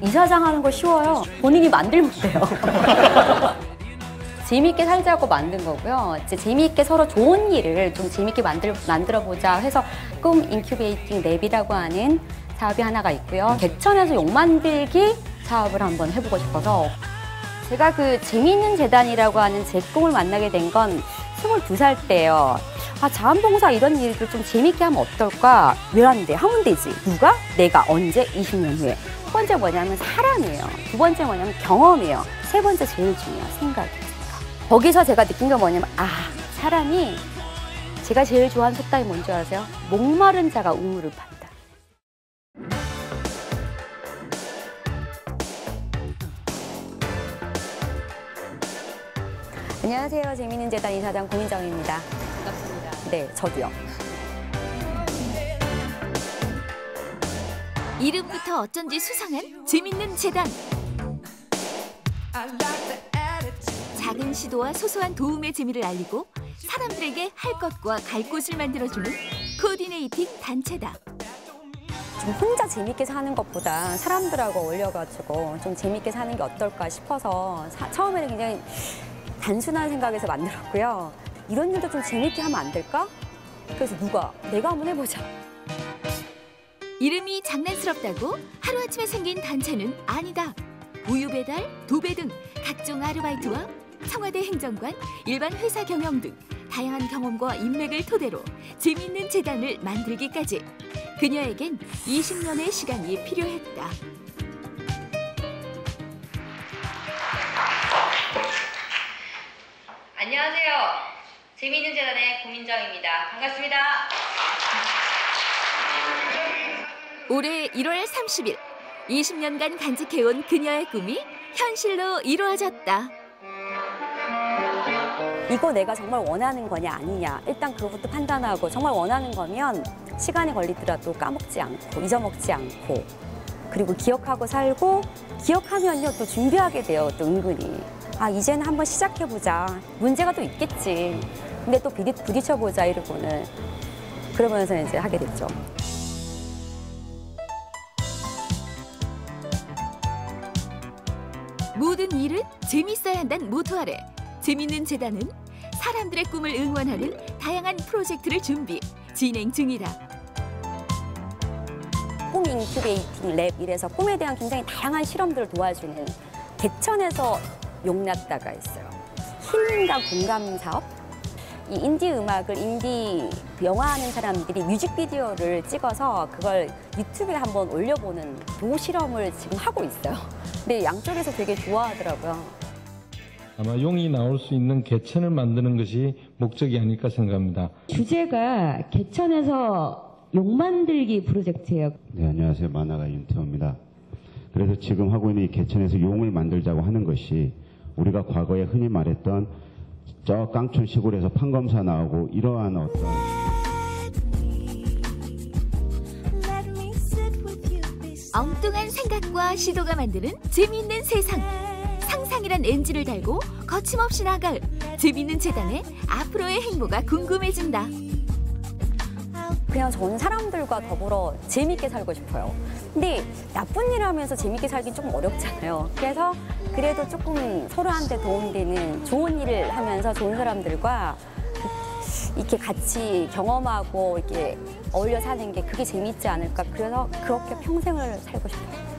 이사장 하는 거 쉬워요. 본인이 만들면 돼요. 재미있게 살자고 만든 거고요. 이제 재미있게 서로 좋은 일을 좀 재미있게 만들어보자 해서 꿈 인큐베이팅 랩이라고 하는 사업이 하나가 있고요. 개천에서 욕 만들기 사업을 한번 해보고 싶어서 제가 그 재미있는 재단이라고 하는 제 꿈을 만나게 된 건 22살 때예요. 자원봉사 이런 일들 좀 재밌게 하면 어떨까? 왜 안 돼? 하면 되지. 누가? 내가. 언제? 20년 후에. 첫 번째 뭐냐면 사람이에요. 두 번째 뭐냐면 경험이에요. 세 번째 제일 중요한 생각이에요. 거기서 제가 느낀 게 뭐냐면 사람이 제가 제일 좋아하는 속담이 뭔지 아세요? 목마른 자가 우물을 판다. 안녕하세요. 재미있는 재단 이사장 고민정입니다. 반갑습니다. 네, 저도요. 이름부터 어쩐지 수상한 재밌는 재단. 작은 시도와 소소한 도움의 재미를 알리고 사람들에게 할 것과 갈 곳을 만들어주는 코디네이팅 단체다. 좀 혼자 재밌게 사는 것보다 사람들하고 어울려가지고 좀 재밌게 사는 게 어떨까 싶어서 처음에는 굉장히 단순한 생각에서 만들었고요. 이런 일도 좀 재밌게 하면 안 될까? 그래서 내가 한번 해보자. 이름이 장난스럽다고 하루아침에 생긴 단체는 아니다. 우유 배달, 도배 등 각종 아르바이트와 청와대 행정관, 일반 회사 경영 등 다양한 경험과 인맥을 토대로 재미있는 재단을 만들기까지 그녀에겐 20년의 시간이 필요했다. 안녕하세요. 재미있는 재단의 고민정입니다. 반갑습니다. 올해 1월 30일, 20년간 간직해온 그녀의 꿈이 현실로 이루어졌다. 이거 내가 정말 원하는 거냐 아니냐 일단 그것부터 판단하고 정말 원하는 거면 시간이 걸리더라도 까먹지 않고 잊어먹지 않고 그리고 기억하고 살고 기억하면요 또 준비하게 돼요. 또 은근히 이제는 한번 시작해보자. 문제가 또 있겠지. 근데 또 부딪혀보자 이러고는 그러면서 이제 하게 됐죠. 모든 일은 재밌어야 한다는 모토 아래 재밌는 재단은 사람들의 꿈을 응원하는 다양한 프로젝트를 준비, 진행 중이다. 꿈 인큐베이팅 랩 이래서 꿈에 대한 굉장히 다양한 실험들을 도와주는 개천에서 용났다가 있어요. 힐링과 공감 사업? 이 인디 음악을 인디 영화하는 사람들이 뮤직비디오를 찍어서 그걸 유튜브에 한번 올려보는 도실험을 지금 하고 있어요. 근데 양쪽에서 되게 좋아하더라고요. 아마 용이 나올 수 있는 개천을 만드는 것이 목적이 아닐까 생각합니다. 주제가 개천에서 용 만들기 프로젝트예요. 네, 안녕하세요. 만화가 윤태호입니다. 그래서 지금 하고 있는 이 개천에서 용을 만들자고 하는 것이 우리가 과거에 흔히 말했던 저 깡촌 시골에서 판검사 나오고 이러한 어떤 엉뚱한 생각과 시도가 만드는 재미있는 세상. 상상이란 엔진을 달고 거침없이 나갈 재미있는 재단의 앞으로의 행보가 궁금해진다. 그냥 저는 사람들과 더불어 재밌게 살고 싶어요. 근데 나쁜 일을 하면서 재밌게 살긴 조금 어렵잖아요. 그래서 그래도 조금 서로한테 도움되는 좋은 일을 하면서 좋은 사람들과 이렇게 같이 경험하고 이렇게 어울려 사는 게 그게 재밌지 않을까. 그래서 그렇게 평생을 살고 싶어요.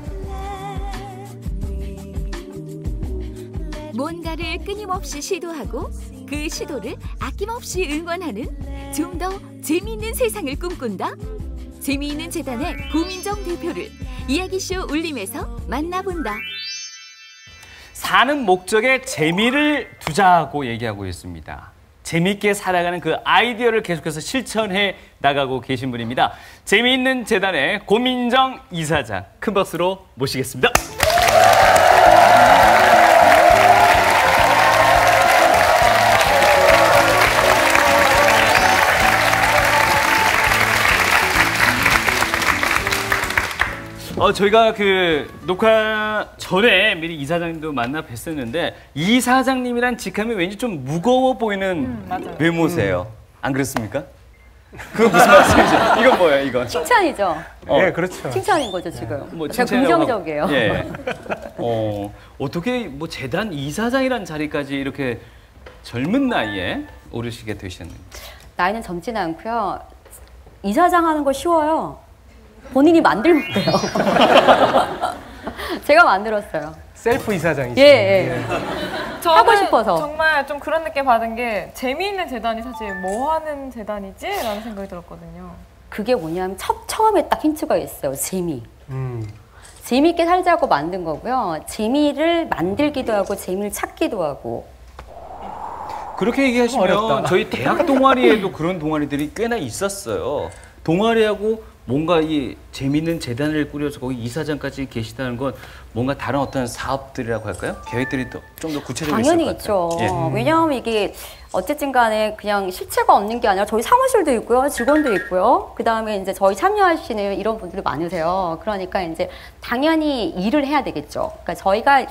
뭔가를 끊임없이 시도하고 그 시도를 아낌없이 응원하는 좀 더 재미있는 세상을 꿈꾼다. 재미있는 재단의 고민정 대표를 이야기쇼 울림에서 만나본다. 사는 목적에 재미를 두자고 얘기하고 있습니다. 재미있게 살아가는 그 아이디어를 계속해서 실천해 나가고 계신 분입니다. 재미있는 재단의 고민정 이사장, 큰 박수로 모시겠습니다. 저희가 그 녹화 전에 미리 이사장님도 만나 뵀었는데 이사장님이란 직함이 왠지 좀 무거워 보이는 외모세요. 안 그렇습니까? 그거 무슨 말씀이죠? 이건 뭐예요, 이건? 칭찬이죠. 네, 그렇죠. 칭찬인 거죠, 지금. 뭐 제가 칭찬이라고 긍정적이에요. 하고. 예. 어떻게 뭐 재단 이사장이라는 자리까지 이렇게 젊은 나이에 오르시게 되셨는지. 나이는 젊지는 않고요. 이사장 하는 거 쉬워요. 본인이 만들면 돼요. 제가 만들었어요. 셀프 이사장이시죠. 예, 예. 저는 하고 싶어서. 정말 좀 그런 느낌 받은 게 재미있는 재단이 사실 뭐 하는 재단이지? 라는 생각이 들었거든요. 그게 뭐냐면 처음에 딱 힌트가 있어요. 재미. 음. 재미있게 살자고 만든 거고요. 재미를 만들기도 하고 재미를 찾기도 하고. 그렇게 얘기하시면 어렵다. 저희 대학 동아리에도 그런 동아리들이 꽤나 있었어요. 동아리하고 뭔가 이 재밌는 재단을 꾸려서 거기 이사장까지 계시다는 건 뭔가 다른 어떤 사업들이라고 할까요? 계획들이 좀 더 구체적으로 당연히 있을 것 같아요. 있죠. 왜냐하면 이게 어쨌든 간에 그냥 실체가 없는 게 아니라 저희 사무실도 있고요. 직원도 있고요. 그다음에 이제 저희 참여하시는 이런 분들이 많으세요. 그러니까 이제 당연히 일을 해야 되겠죠. 그러니까 저희가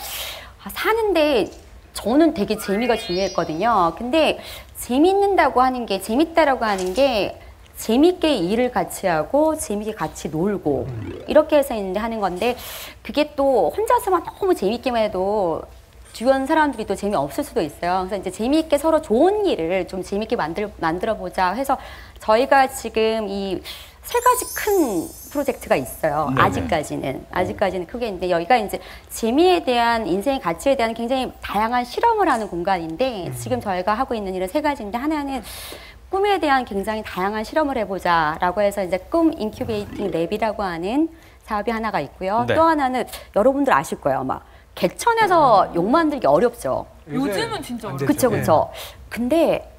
사는데 저는 되게 재미가 중요했거든요. 근데 재밌는다고 하는 게 재밌다라고 하는 게 재밌게 일을 같이 하고 재밌게 같이 놀고 이렇게 해서 이제 하는 건데 그게 또 혼자서만 너무 재밌기만 해도 주변 사람들이 또 재미없을 수도 있어요. 그래서 이제 재미있게 서로 좋은 일을 좀 재밌게 만들어 보자 해서 저희가 지금 이 세 가지 큰 프로젝트가 있어요. 네네. 아직까지는 크게 있는데 여기가 이제 재미에 대한 인생의 가치에 대한 굉장히 다양한 실험을 하는 공간인데 지금 저희가 하고 있는 일은 세 가지인데 하나는 꿈에 대한 굉장히 다양한 실험을 해보자라고 해서 이제 꿈 인큐베이팅 랩이라고 하는 사업이 하나가 있고요. 네. 또 하나는 여러분들 아실 거예요. 아마 개천에서 욕 만들기 어렵죠. 요즘은 진짜 어렵죠. 그쵸, 그쵸. 근데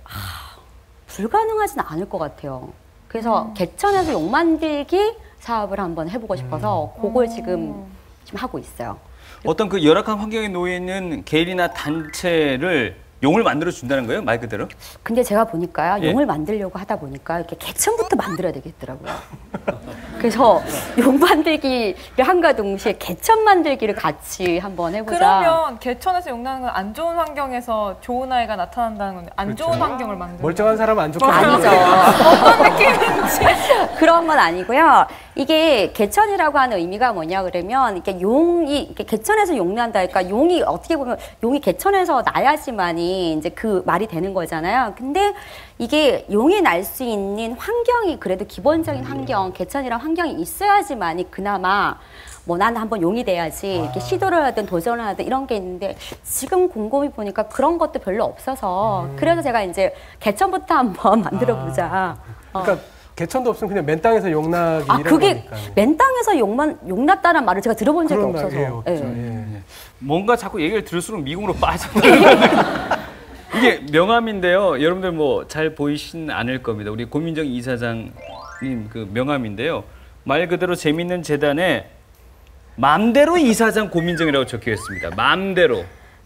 불가능하진 않을 것 같아요. 그래서 개천에서 욕 만들기 사업을 한번 해보고 싶어서 그걸 지금 하고 있어요. 어떤 그 열악한 환경에 놓여 있는 개인이나 단체를 용을 만들어 준다는 거예요, 말 그대로? 근데 제가 보니까요, 예. 용을 만들려고 하다 보니까 이렇게 개천부터 만들어야 되겠더라고요. 그래서 용 만들기를 한가 동시에 개천 만들기를 같이 한번 해보자. 그러면 개천에서 용나는 건 안 좋은 환경에서 좋은 아이가 나타난다는 건데 안 좋은 환경을 만드는 멀쩡한 사람은 안 좋게 아니죠. 어떤 느낌인지. 그런 건 아니고요. 이게 개천이라고 하는 의미가 뭐냐 그러면 이렇게 용이 이렇게 개천에서 용난다. 그러니까 용이 어떻게 보면 용이 개천에서 나야지만이 이제 그 말이 되는 거잖아요. 근데 이게 용이 날 수 있는 환경이 그래도 기본적인 환경, 개천이란 환경이 있어야지만이 그나마 뭐 나는 한번 용이 돼야지 이렇게 시도를 하든 도전을 하든 이런 게 있는데 지금 곰곰이 보니까 그런 것도 별로 없어서 그래서 제가 이제 개천부터 한번 만들어 보자. 그러니까 개천도 없으면 그냥 맨 땅에서 용나기 이런 그게 거니까. 맨 땅에서 용났다는 말을 제가 들어본 적이 그런 말, 없어서. 예, 없죠. 예. 예. 뭔가 자꾸 얘기를 들을수록 미궁으로 빠져나가요. 이게 명함인데요. 여러분들 뭐 잘 보이진 않을 겁니다. 우리 고민정 이사장님 그 명함인데요. 말 그대로 재밌는 재단에 마음대로 이사장 고민정이라고 적혀 있습니다. 마음대로.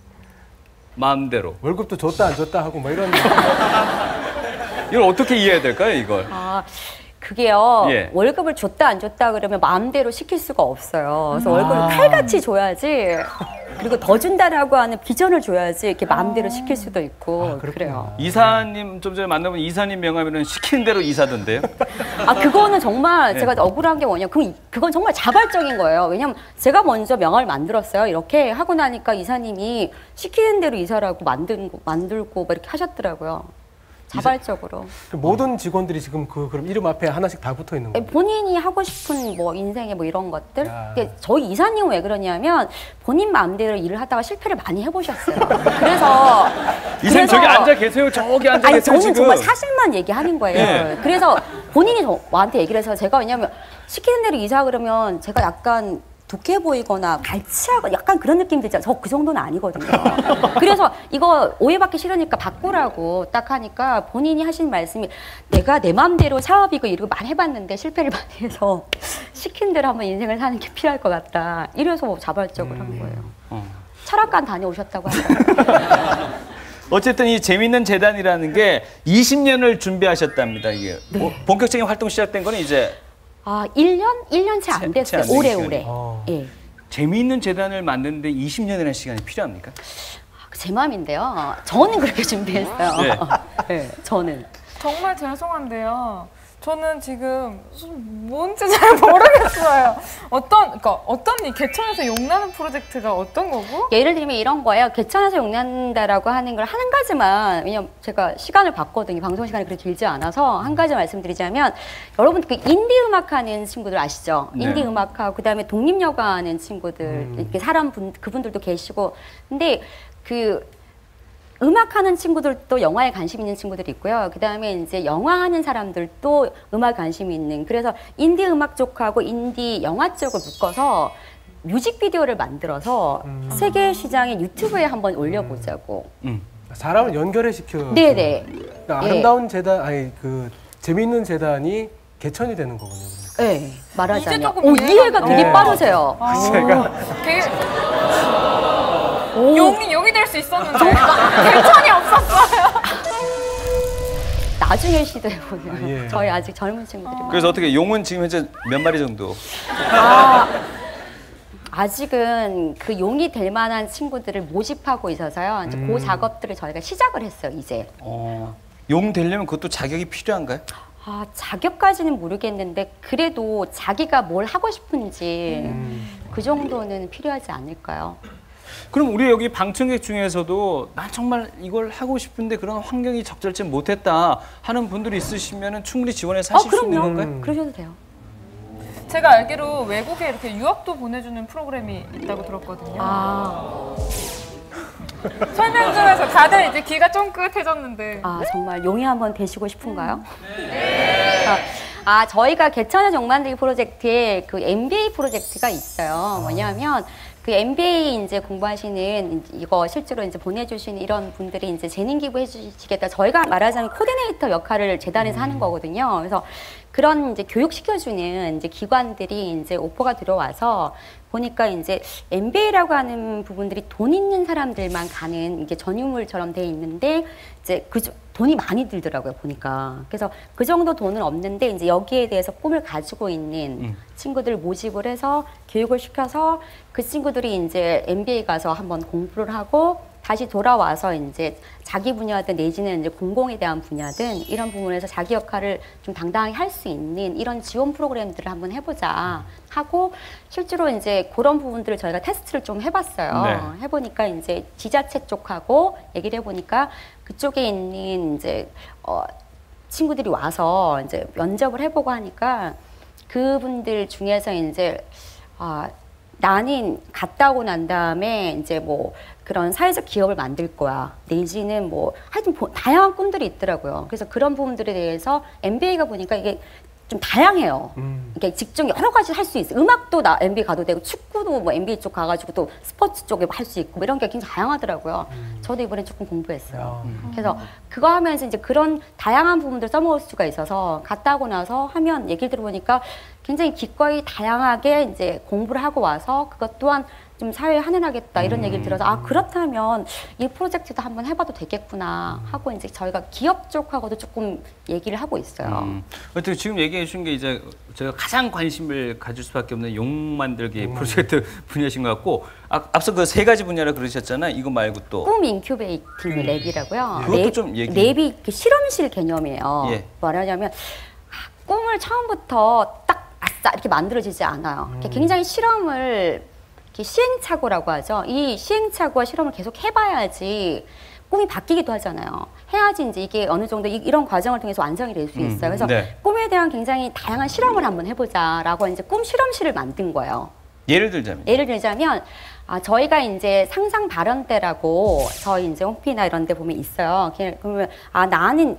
월급도 줬다 안 줬다 하고 뭐 이런. 이걸 어떻게 이해해야 될까요, 이걸? 그게요. 예. 월급을 줬다 안 줬다 그러면 마음대로 시킬 수가 없어요. 그래서 월급을 칼같이 줘야지. 그리고 더 준다라고 하는 비전을 줘야지 이렇게 마음대로 시킬 수도 있고 그래요. 이사님 좀 전에 만나본 이사님 명함에는 시키는 대로 이사던데요? 그거는 정말 네. 제가 억울한 게 뭐냐. 그건 정말 자발적인 거예요. 왜냐면 제가 먼저 명함을 만들었어요. 이렇게 하고 나니까 이사님이 시키는 대로 이사라고 만들고 막 이렇게 하셨더라고요. 자발적으로. 모든 직원들이 지금 그럼 이름 앞에 하나씩 다 붙어 있는 거예요. 본인이 하고 싶은 뭐 인생의 뭐 이런 것들. 야. 근데 저희 이사님은 왜 그러냐면 본인 마음대로 일을 하다가 실패를 많이 해보셨어요. 그래서 이사님 저기 앉아 계세요. 저기 앉아 아니 계세요. 저는 지금. 정말 사실만 얘기하는 거예요. 예. 그래서 본인이 저한테 얘기를 해서 제가 왜냐면 시키는 대로 이사 그러면 제가 약간 독해 보이거나 갈치하고 약간 그런 느낌 들죠. 저 그 정도는 아니거든요. 그래서 이거 오해받기 싫으니까 바꾸라고 딱 하니까 본인이 하신 말씀이 내가 내 마음대로 사업이고 이러고 많이 해봤는데 실패를 많이 해서 시킨 대로 한번 인생을 사는 게 필요할 것 같다. 이래서 자발적으로 한 거예요. 철학관 다녀오셨다고 하더라고요. 어쨌든 이 재밌는 재단이라는 게 20년을 준비하셨답니다. 이게 본격적인 활동 시작된 거는 이제 1년 채 안 됐어요. 채안 되는 올해. 예. 재미있는 재단을 만드는데 20년이라는 시간이 필요합니까? 제 마음인데요. 저는 그렇게 준비했어요. 네. 네, 저는. 정말 죄송한데요. 저는 지금 뭔지 잘 모르겠어요. 그러니까 어떤 이 개천에서 용나는 프로젝트가 어떤 거고? 예를 들면 이런 거예요. 개천에서 용난다라고 하는 걸 한 가지만, 왜냐면 제가 시간을 봤거든요. 방송 시간이 그렇게 길지 않아서 한 가지 말씀드리자면, 여러분 그 인디 음악 하는 친구들 아시죠? 네. 인디 음악하고 그다음에 독립여가 하는 친구들, 이렇게 그분들도 계시고, 근데 그 음악하는 친구들도 영화에 관심 있는 친구들이 있고요. 그 다음에 이제 영화 하는 사람들도 음악 관심이 있는. 그래서 인디 음악 쪽하고 인디 영화 쪽을 묶어서 뮤직비디오를 만들어서 세계 시장에 유튜브에 한번 올려보자고. 사람을 연결해 시켜. 네네. 그러니까 아름다운 재단, 아니 그 재미있는 재단이 개천이 되는 거군요. 네, 말하자면. 이제 조금 이해가 되게 네. 빠르세요. 제가 되게 용이 될 수 있었는데 개천이 없었어요. 나중에 시도해보세요. 예. 저희 아직 젊은 친구들이 많아요. 그래서 어떻게 용은 지금 현재 몇 마리 정도? 아직은 그 용이 될 만한 친구들을 모집하고 있어서요. 이제 그 작업들을 저희가 시작을 했어요, 이제. 용 되려면 그것도 자격이 필요한가요? 자격까지는 모르겠는데 그래도 자기가 뭘 하고 싶은지 그 정도는 필요하지 않을까요? 그럼 우리 여기 방청객 중에서도 난 정말 이걸 하고 싶은데 그런 환경이 적절치 못했다 하는 분들이 있으시면 충분히 지원해서 하실 수 있는 건가요? 그러셔도 돼요. 제가 알기로 외국에 이렇게 유학도 보내주는 프로그램이 있다고 들었거든요. 설명 좀 해서 다들 이제 귀가 쫑긋해졌는데. 정말 용이 한번 되시고 싶은가요? 네. 저희가 개천에서 용 만들기 프로젝트에 그 MBA 프로젝트가 있어요. 뭐냐면 그 MBA 이제 공부하시는 이거 실제로 이제 보내주시는 이런 분들이 이제 재능 기부해 주시겠다. 저희가 말하자면 코디네이터 역할을 재단에서 하는 거거든요. 그래서 그런 이제 교육시켜주는 이제 기관들이 이제 오퍼가 들어와서 보니까 이제 MBA라고 하는 부분들이 돈 있는 사람들만 가는 이게 전유물처럼 돼 있는데 이제 돈이 많이 들더라고요, 보니까. 그래서 그 정도 돈은 없는데 이제 여기에 대해서 꿈을 가지고 있는 친구들 모집을 해서 교육을 시켜서 그 친구들이 이제 MBA 가서 한번 공부를 하고 다시 돌아와서 이제 자기 분야든 내지는 이제 공공에 대한 분야든 이런 부분에서 자기 역할을 좀 당당하게 할 수 있는 이런 지원 프로그램들을 한번 해보자 하고 실제로 이제 그런 부분들을 저희가 테스트를 좀 해봤어요. 네. 해보니까 이제 지자체 쪽하고 얘기를 해보니까 그쪽에 있는 이제 친구들이 와서 이제 면접을 해보고 하니까 그분들 중에서 이제 나는 갔다 오고 난 다음에 이제 뭐 그런 사회적 기업을 만들 거야. 내지는 뭐 하여튼 다양한 꿈들이 있더라고요. 그래서 그런 부분들에 대해서 MBA가 보니까 이게 좀 다양해요. 이게 직종 여러 가지 할 수 있어요. 음악도 MBA 가도 되고 축구도 뭐 MBA 쪽 가가지고 또 스포츠 쪽에 할 수 있고 뭐 이런 게 굉장히 다양하더라고요. 저도 이번에 조금 공부했어요. 그래서 그거 하면서 이제 그런 다양한 부분들 써먹을 수가 있어서 갔다 오고 나서 하면 얘기를 들어보니까 굉장히 기꺼이 다양하게 이제 공부를 하고 와서 그것 또한 좀 사회에 한해하겠다 이런 얘기를 들어서 그렇다면 이 프로젝트도 한번 해봐도 되겠구나 하고 이제 저희가 기업 쪽하고도 조금 얘기를 하고 있어요. 어떻게 지금 얘기해 주신 게 이제 제가 가장 관심을 가질 수밖에 없는 용 만들기 프로젝트 분야신 것 같고 앞서 그 세 가지 분야를 그러셨잖아요. 이거 말고 또 꿈 인큐베이팅 랩이라고요. 그것도 좀 얘기. 랩이 실험실 개념이에요. 예. 말하자면 꿈을 처음부터 딱 아싸 이렇게 만들어지지 않아요. 굉장히 실험을 시행착오라고 하죠. 이 시행착오와 실험을 계속 해봐야지 꿈이 바뀌기도 하잖아요. 해야지 이제 이게 어느 정도 이런 과정을 통해서 완성이 될 수 있어요. 그래서 네. 꿈에 대한 굉장히 다양한 실험을 한번 해보자라고 이제 꿈 실험실을 만든 거예요. 예를 들자면 저희가 이제 상상 발현대라고 저희 이제 홈피나 이런 데 보면 있어요. 그러면 나는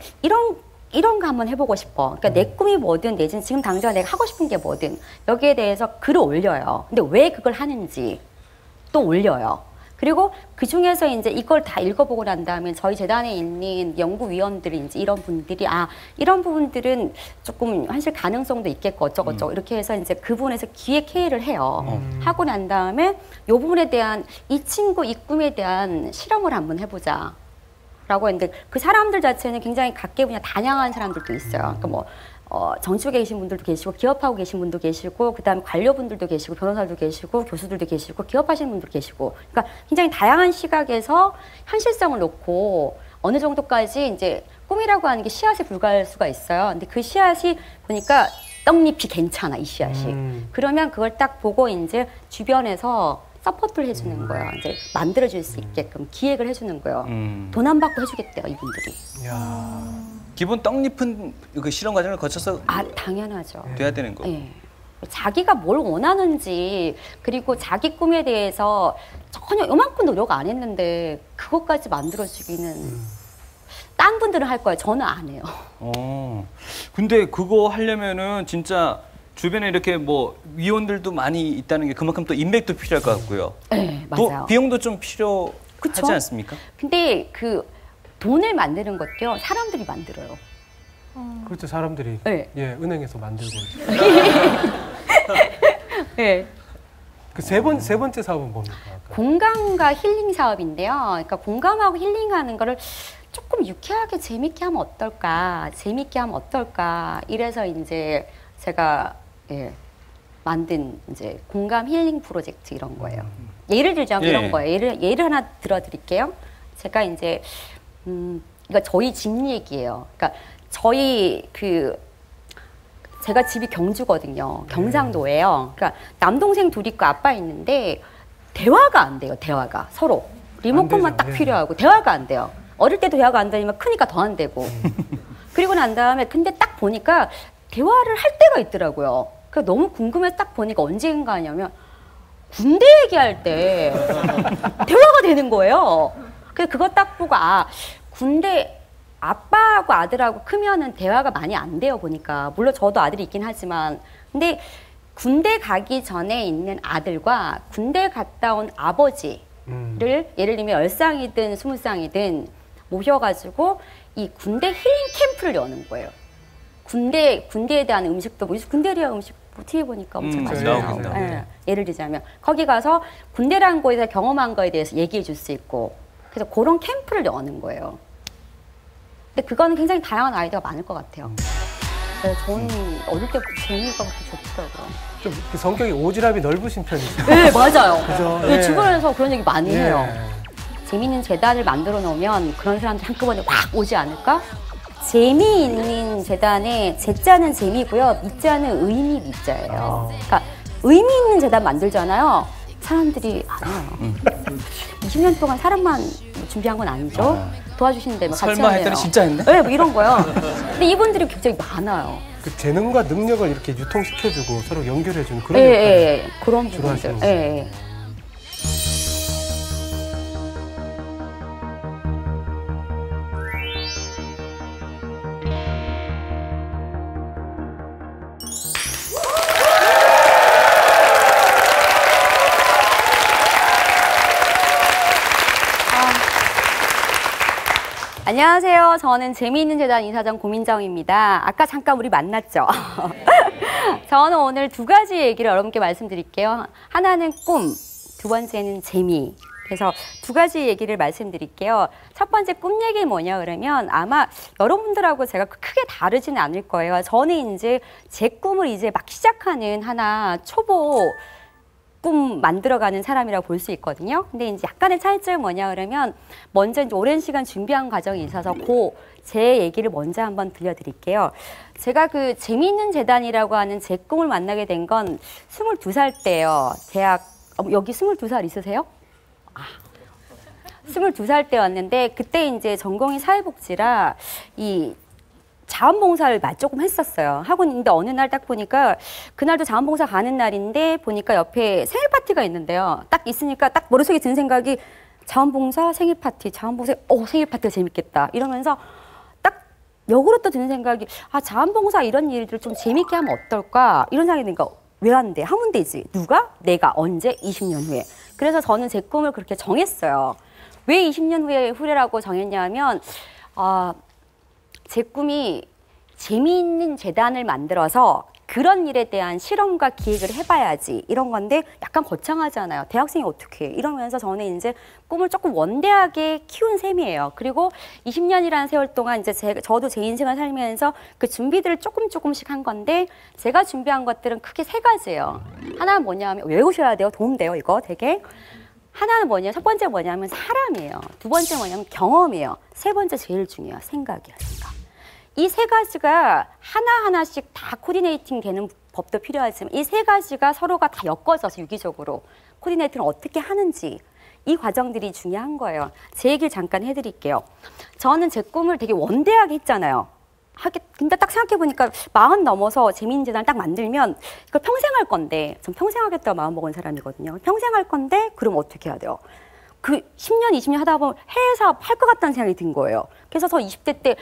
이런 거 한번 해보고 싶어. 그러니까 내 꿈이 뭐든 내지는 지금 당장 내가 하고 싶은 게 뭐든 여기에 대해서 글을 올려요. 근데 왜 그걸 하는지 또 올려요. 그리고 그 중에서 이제 이걸 다 읽어보고 난 다음에 저희 재단에 있는 연구위원들이 이제 이런 분들이 이런 부분들은 조금 현실 가능성도 있겠고 어쩌고저쩌고 이렇게 해서 이제 그 부분에서 기획 회의를 해요. 하고 난 다음에 이 부분에 대한 이 친구 이 꿈에 대한 실험을 한번 해보자. 라고 했는데 그 사람들 자체는 굉장히 각계 분야 다양한 사람들도 있어요. 그러니까 뭐 정치국에 계신 분들도 계시고 기업하고 계신 분도 계시고 그다음에 관료분들도 계시고 변호사들도 계시고 교수들도 계시고 기업하시는 분들도 계시고 그러니까 굉장히 다양한 시각에서 현실성을 놓고 어느 정도까지 이제 꿈이라고 하는 게 씨앗에 불과할 수가 있어요. 근데 그 씨앗이 보니까 떡잎이 괜찮아, 이 씨앗이. 그러면 그걸 딱 보고 이제 주변에서 서포트를 해주는 거예요. 이제 만들어줄 수 있게끔 기획을 해주는 거예요. 돈 안 받고 해주겠대요, 이분들이. 기본 떡잎은 그 실험 과정을 거쳐서 당연하죠. 돼야 되는 거예요. 네. 자기가 뭘 원하는지 그리고 자기 꿈에 대해서 전혀 요만큼 노력 안 했는데 그것까지 만들어주기는 딴 분들은 할 거예요. 저는 안 해요. 근데 그거 하려면은 진짜 주변에 이렇게 뭐 위원들도 많이 있다는 게 그만큼 또 인맥도 필요할 것 같고요. 네, 또 맞아요. 비용도 좀 필요하지 그쵸? 않습니까? 근데 그 돈을 만드는 것도요, 사람들이 만들어요. 그렇죠. 사람들이 네. 예, 은행에서 만들고. 네. 그 세 번째 사업은 뭡니까? 공감과 힐링 사업인데요. 그러니까 공감하고 힐링하는 거를 조금 유쾌하게 재밌게 하면 어떨까? 재밌게 하면 어떨까? 이래서 이제 제가 만든 이제 공감 힐링 프로젝트 이런 거예요. 예를 들자면 이런 거예요. 예를 하나 들어드릴게요. 제가 이제 이거 저희 집 얘기예요. 그러니까 저희 제가 집이 경주거든요. 경상도예요. 그러니까 남동생 둘이 있고 아빠 있는데 대화가 안 돼요. 대화가 서로 리모컨만 딱 필요하고 대화가 안 돼요. 어릴 때도 대화가 안 되니까 크니까 더 안 되고. 그리고 난 다음에 근데 딱 보니까 대화를 할 때가 있더라고요. 그래서 너무 궁금해서 딱 보니까 언젠가 하냐면 군대 얘기할 때 대화가 되는 거예요. 그래서 그거 딱 보고 군대 아빠하고 아들하고 크면은 대화가 많이 안 돼요, 보니까. 물론 저도 아들이 있긴 하지만. 근데 군대 가기 전에 있는 아들과 군대 갔다 온 아버지를 예를 들면 10쌍이든 20쌍이든 모셔가지고 이 군대 힐링 캠프를 여는 거예요. 군대에 대한 음식도 군대에 대한 음식 TV 보니까 엄청 맛있어요. 예를 들자면 거기 가서 군대라는 곳에서 경험한 거에 대해서 얘기해 줄 수 있고 그래서 그런 캠프를 여는 거예요. 근데 그거는 굉장히 다양한 아이디어가 많을 것 같아요. 저는 어릴 때부터 재미가 그렇게 좋더라고요. 좀 성격이 오지랖이 넓으신 편이세요? 네, 맞아요. 그죠? 네. 주변에서 그런 얘기 많이 해요. 재미있는 재단을 만들어 놓으면 그런 사람들 한꺼번에 확 오지 않을까? 재미있는 재단에 재자는 재미고요. 미자는 의미 미자예요. 그러니까 의미 있는 재단 만들잖아요. 사람들이 안 와요. 20년 동안 사람만 준비한 건 아니죠. 도와주시는데 막 같이 설마 했더니 진짜 했네? 네, 뭐 이런 거요. 근데 이분들이 굉장히 많아요. 그 재능과 능력을 이렇게 유통시켜주고 서로 연결해주는 그런 역할을 그런 주로 하시는 부분들. 거예요. 안녕하세요. 저는 재미있는 재단 이사장 고민정입니다. 아까 잠깐 우리 만났죠? 저는 오늘 두 가지 얘기를 여러분께 말씀드릴게요. 하나는 꿈, 두 번째는 재미. 그래서 두 가지 얘기를 말씀드릴게요. 첫 번째 꿈 얘기 뭐냐 그러면 아마 여러분들하고 제가 크게 다르지는 않을 거예요. 저는 이제 제 꿈을 이제 막 시작하는 하나 초보 꿈 만들어가는 사람이라고 볼 수 있거든요. 근데 이제 약간의 차이점이 뭐냐 그러면 먼저 이제 오랜 시간 준비한 과정이 있어서 제 얘기를 먼저 한번 들려드릴게요. 제가 그 재미있는 재단이라고 하는 제 꿈을 만나게 된 건 22살 때예요. 여기 22살 있으세요? 22살 때였는데 그때 이제 전공이 사회복지라 이 자원봉사를 조금 했었어요. 하고 있는데 어느 날 딱 보니까 그날도 자원봉사 가는 날인데 보니까 옆에 생일 파티가 있는데요. 딱 있으니까 딱 머릿속에 든 생각이 자원봉사 생일 파티, 생일 파티가 재밌겠다 이러면서 딱 역으로 또 드는 생각이 자원봉사 이런 일들을 좀 재밌게 하면 어떨까 이런 생각이 드니까 왜 안 돼? 하면 되지. 누가? 내가 언제? 20년 후에. 그래서 저는 제 꿈을 그렇게 정했어요. 왜 20년 후라고 정했냐면 제 꿈이 재미있는 재단을 만들어서 그런 일에 대한 실험과 기획을 해봐야지 이런 건데 약간 거창하잖아요. 대학생이 어떻게 해? 이러면서 저는 이제 꿈을 조금 원대하게 키운 셈이에요. 그리고 20년이라는 세월 동안 이제 저도 제 인생을 살면서 그 준비들을 조금씩 한 건데 제가 준비한 것들은 크게 세 가지예요. 하나는 뭐냐면 외우셔야 돼요. 도움 돼요. 이거 되게. 하나는 뭐냐, 첫 번째 뭐냐면 사람이에요. 두 번째 뭐냐면 경험이에요. 세 번째 제일 중요해요. 생각이에요, 생각. 이 세 가지가 하나하나씩 다 코디네이팅 되는 법도 필요하지만 이 세 가지가 서로가 다 엮어져서 유기적으로 코디네이팅을 어떻게 하는지 이 과정들이 중요한 거예요. 제 얘기를 잠깐 해드릴게요. 저는 제 꿈을 되게 원대하게 했잖아요. 근데 딱 생각해보니까 40 넘어서 재미있는 재단을 딱 만들면 이걸 평생 할 건데, 전 평생 하겠다고 마음먹은 사람이거든요. 평생 할 건데 그럼 어떻게 해야 돼요? 그 10년, 20년 하다 보면 해외 사업 할 것 같다는 생각이 든 거예요. 그래서 저 20대 때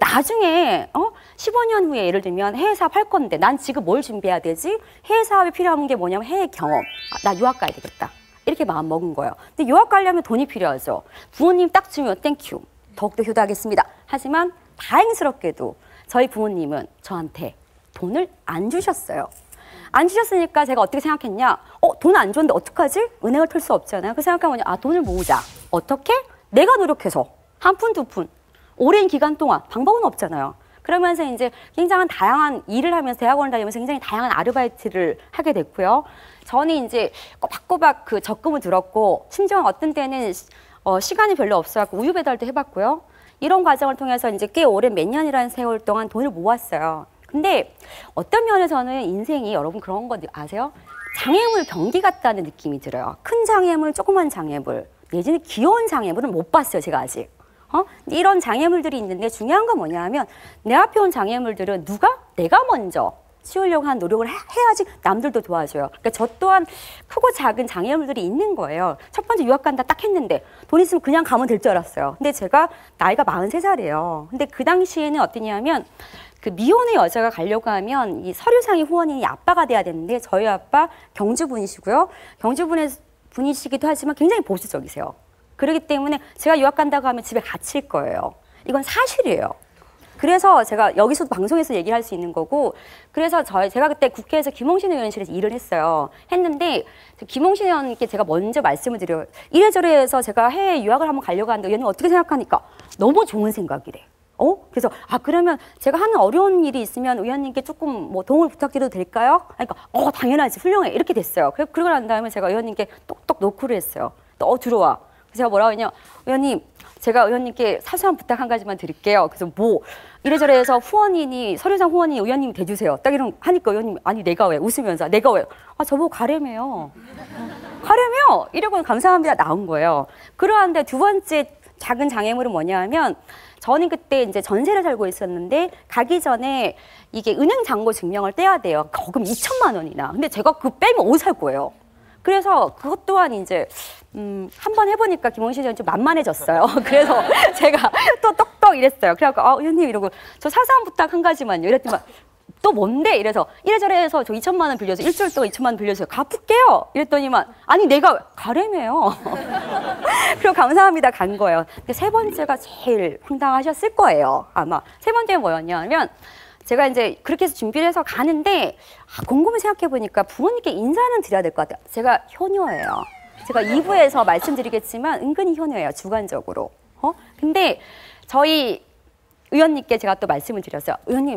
나중에 15년 후에 예를 들면 해외 사업 할 건데 난 지금 뭘 준비해야 되지? 해외 사업이 필요한 게 뭐냐면 해외 경험. 나 유학 가야 되겠다. 이렇게 마음 먹은 거예요. 근데 유학 가려면 돈이 필요하죠. 부모님 딱 주면 땡큐. 더욱더 효도하겠습니다. 하지만 다행스럽게도 저희 부모님은 저한테 돈을 안 주셨어요. 안 주셨으니까 제가 어떻게 생각했냐? 돈 안 줬는데 어떡하지? 은행을 털 수 없잖아요. 그 생각하면 돈을 모으자. 어떻게? 내가 노력해서 한 푼, 두 푼. 오랜 기간 동안 방법은 없잖아요. 그러면서 이제 굉장한 다양한 일을 하면서 대학원을 다니면서 굉장히 다양한 아르바이트를 하게 됐고요. 저는 이제 꼬박꼬박 그 적금을 들었고 심지어 어떤 때는 시간이 별로 없어갖고 우유 배달도 해봤고요. 이런 과정을 통해서 이제 꽤 오랜 몇 년이라는 세월 동안 돈을 모았어요. 근데 어떤 면에서는 인생이 여러분 그런 거 아세요? 장애물 경기 같다는 느낌이 들어요. 큰 장애물, 조그만 장애물, 내지는 귀여운 장애물은 못 봤어요, 제가 아직. 이런 장애물들이 있는데 중요한 건 뭐냐 하면 내 앞에 온 장애물들은 내가 먼저 치우려고 한 노력을 해야지 남들도 도와줘요. 그러니까 저 또한 크고 작은 장애물들이 있는 거예요. 첫 번째 유학 간다 딱 했는데 돈 있으면 그냥 가면 될 줄 알았어요. 근데 제가 나이가 43살이에요. 근데 그 당시에는 어떠냐면 그 미혼의 여자가 가려고 하면 이 서류상의 후원인이 아빠가 돼야 되는데 저희 아빠 경주분이시고요. 경주분이시기도 하지만 굉장히 보수적이세요. 그렇기 때문에 제가 유학 간다고 하면 집에 갇힐 거예요. 이건 사실이에요. 그래서 제가 여기서도 방송에서 얘기를 할 수 있는 거고, 그래서 제가 그때 국회에서 김홍신 의원실에서 일을 했어요. 했는데 김홍신 의원께 제가 먼저 말씀을 드려요. 이래저래 해서 제가 해외 유학을 한번 가려고 하는데 의원님 어떻게 생각하니까 너무 좋은 생각이래. 그래서 그러면 제가 하는 어려운 일이 있으면 의원님께 조금 뭐 도움을 부탁드려도 될까요? 그러니까 당연하지, 훌륭해, 이렇게 됐어요. 그러고 난 다음에 제가 의원님께 똑똑 노크를 했어요. 너 들어와. 제가 뭐라고 했냐, 의원님 제가 의원님께 사소한 부탁 한 가지만 드릴게요. 그래서 뭐 이래저래 해서 후원인이 서류상 후원인이 의원님이 대주세요. 딱 이런 하니까 의원님이 아니 내가 왜, 웃으면서 내가 왜, 저보고 가래매요. 가래매요. 이러고 감사합니다 나온 거예요. 그러한데 두 번째 작은 장애물은 뭐냐 하면 저는 그때 이제 전세를 살고 있었는데 가기 전에 이게 은행 잔고 증명을 떼야 돼요. 거금 2천만 원이나. 근데 제가 그거 빼면 옷 살 거예요. 그래서 그것 또한 이제 한번 해보니까 김홍신 의원이 좀 만만해졌어요. 그래서 제가 또 똑똑 이랬어요. 그래갖고 의원님 이러고 저 사소한 부탁 한 가지만요. 이랬더니 또 뭔데? 이래서 이래저래 해서 저 2천만 원 빌려서 일주일 동안 2천만 원 빌려서 갚을게요. 이랬더니만 아니 내가 가래매요. 그리고 감사합니다 간 거예요. 근데 세 번째가 제일 황당하셨을 거예요. 아마 세 번째는 뭐였냐면 제가 이제 그렇게 해서 준비를 해서 가는데 곰곰이 생각해보니까 부모님께 인사는 드려야 될 것 같아요. 제가 효녀예요. 제가 2부에서 말씀드리겠지만 은근히 효녀예요. 주관적으로. 근데 저희 의원님께 제가 또 말씀을 드렸어요. 의원님,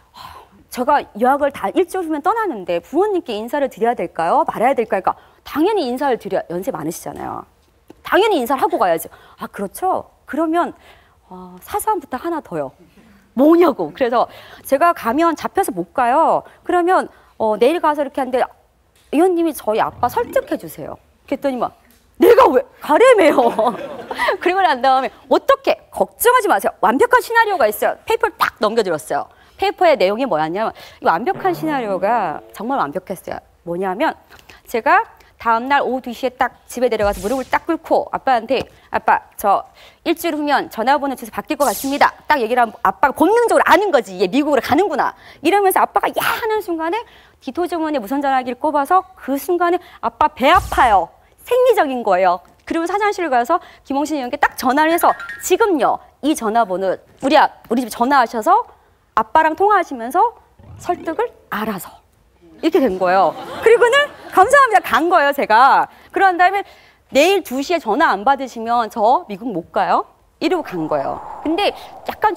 제가 유학을 다 일주일 후면 떠나는데 부모님께 인사를 드려야 될까요? 말아야 될까요? 그러니까 당연히 인사를 드려야, 연세 많으시잖아요. 당연히 인사를 하고 가야죠. 그렇죠? 그러면 사소한 부탁 하나 더요. 뭐냐고. 그래서 제가 가면 잡혀서 못 가요. 그러면 내일 가서 이렇게 하는데 의원님이 저희 아빠 설득해 주세요. 그랬더니 막 내가 왜 가래매요. 그리고 난 다음에 어떻게 걱정하지 마세요. 완벽한 시나리오가 있어요. 페이퍼를 딱 넘겨드렸어요. 페이퍼의 내용이 뭐였냐면 이 완벽한 시나리오가 정말 완벽했어요. 뭐냐면 제가 다음날 오후 2시에 딱 집에 내려가서 무릎을 딱 꿇고 아빠한테 아빠 저 일주일 후면 전화번호 주소 바뀔 것 같습니다. 딱 얘기를 하면 아빠가 본능적으로 아는 거지. 얘 미국으로 가는구나. 이러면서 아빠가 야 하는 순간에 디토 주머니에 무선 전화기를 꼽아서 그 순간에 아빠 배 아파요. 생리적인 거예요. 그리고 사장실 가서 김홍신 의원께 딱 전화를 해서 지금요 이 전화번호 우리 집 전화하셔서 아빠랑 통화하시면서 설득을 알아서 이렇게 된 거예요. 그리고는 감사합니다 간 거예요 제가. 그런 다음에 내일 2시에 전화 안 받으시면 저 미국 못 가요. 이러고 간 거예요. 근데 약간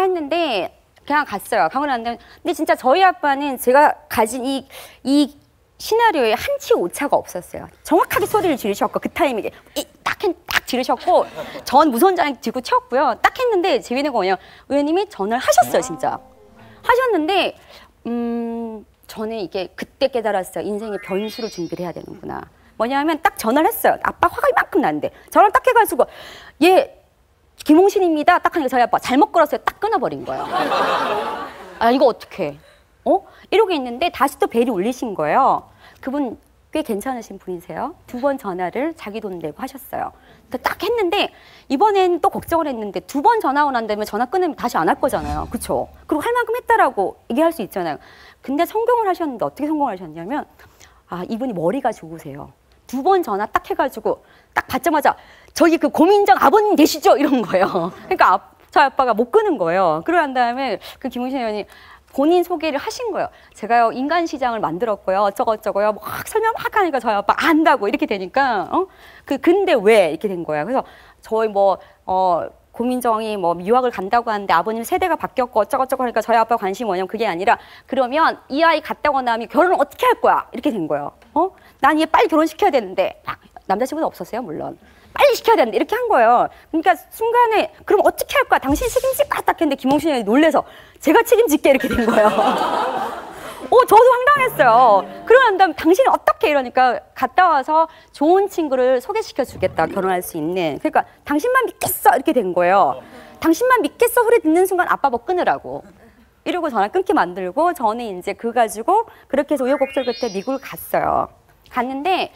조마조마했는데 그냥 갔어요. 가고 난 다음에 근데 진짜 저희 아빠는 제가 가진 이 시나리오에 한치 오차가 없었어요. 정확하게 소리를 지르셨고 그 타이밍에 딱 지르셨고 전 무선장에 들고 튀었고요. 딱 했는데 재밌는 거 뭐냐면 의원님이 전화를 하셨어요. 진짜 하셨는데 저는 이게 그때 깨달았어요. 인생의 변수를 준비를 해야 되는구나. 뭐냐면 딱 전화를 했어요. 아빠 화가 이만큼 나는데 전화를 딱 해가지고 예 김홍신입니다. 딱 하니까 저희 아빠 잘못 걸었어요. 딱 끊어버린 거예요. 아 이거 어떡해. 이러고 있는데 다시 또 벨이 울리신 거예요. 그분 꽤 괜찮으신 분이세요. 2번 전화를 자기 돈 내고 하셨어요. 딱 했는데 이번엔 또 걱정을 했는데 2번 전화 오고 난 다음에 전화 끊으면 다시 안 할 거잖아요. 그렇죠? 그리고 할 만큼 했다라고 얘기할 수 있잖아요. 근데 성공을 하셨는데 어떻게 성공을 하셨냐면 아 이분이 머리가 좋으세요. 2번 전화 딱 해가지고 딱 받자마자 저기 그 고민정 아버님 되시죠? 이런 거예요. 그러니까 저희 아빠가 못 끄는 거예요. 그러고 난 다음에 그 김웅신 의원이 본인 소개를 하신 거예요. 제가요 인간 시장을 만들었고요. 어쩌고저쩌고요. 막 설명 막 하니까 저희 아빠 안다고 이렇게 되니까 근데 왜 이렇게 된 거예요. 그래서 저희 고민정이 유학을 간다고 하는데 아버님 세대가 바뀌었고 어쩌고저쩌고 하니까 저희 아빠 관심이 뭐냐면 그게 아니라 그러면 이 아이 갔다고 나면 결혼을 어떻게 할 거야 이렇게 된 거예요. 난 얘 빨리 결혼시켜야 되는데 남자친구도 없었어요 물론. 빨리 시켜야 되는데 이렇게 한 거예요. 그러니까 순간에 그럼 어떻게 할 거야? 당신 책임질까? 딱 했는데 김홍신 의원이 놀래서 제가 책임질게 이렇게 된 거예요. 저도 황당했어요. 그러고 난 다음에 당신이 어떻게 이러니까 갔다 와서 좋은 친구를 소개시켜 주겠다 결혼할 수 있는. 그러니까 당신만 믿겠어 이렇게 된 거예요. 당신만 믿겠어 소리 듣는 순간 아빠 뭐 끊으라고. 이러고 전화 끊게 만들고 저는 이제 그거 가지고 그렇게 해서 우여곡절 끝에 미국을 갔어요. 갔는데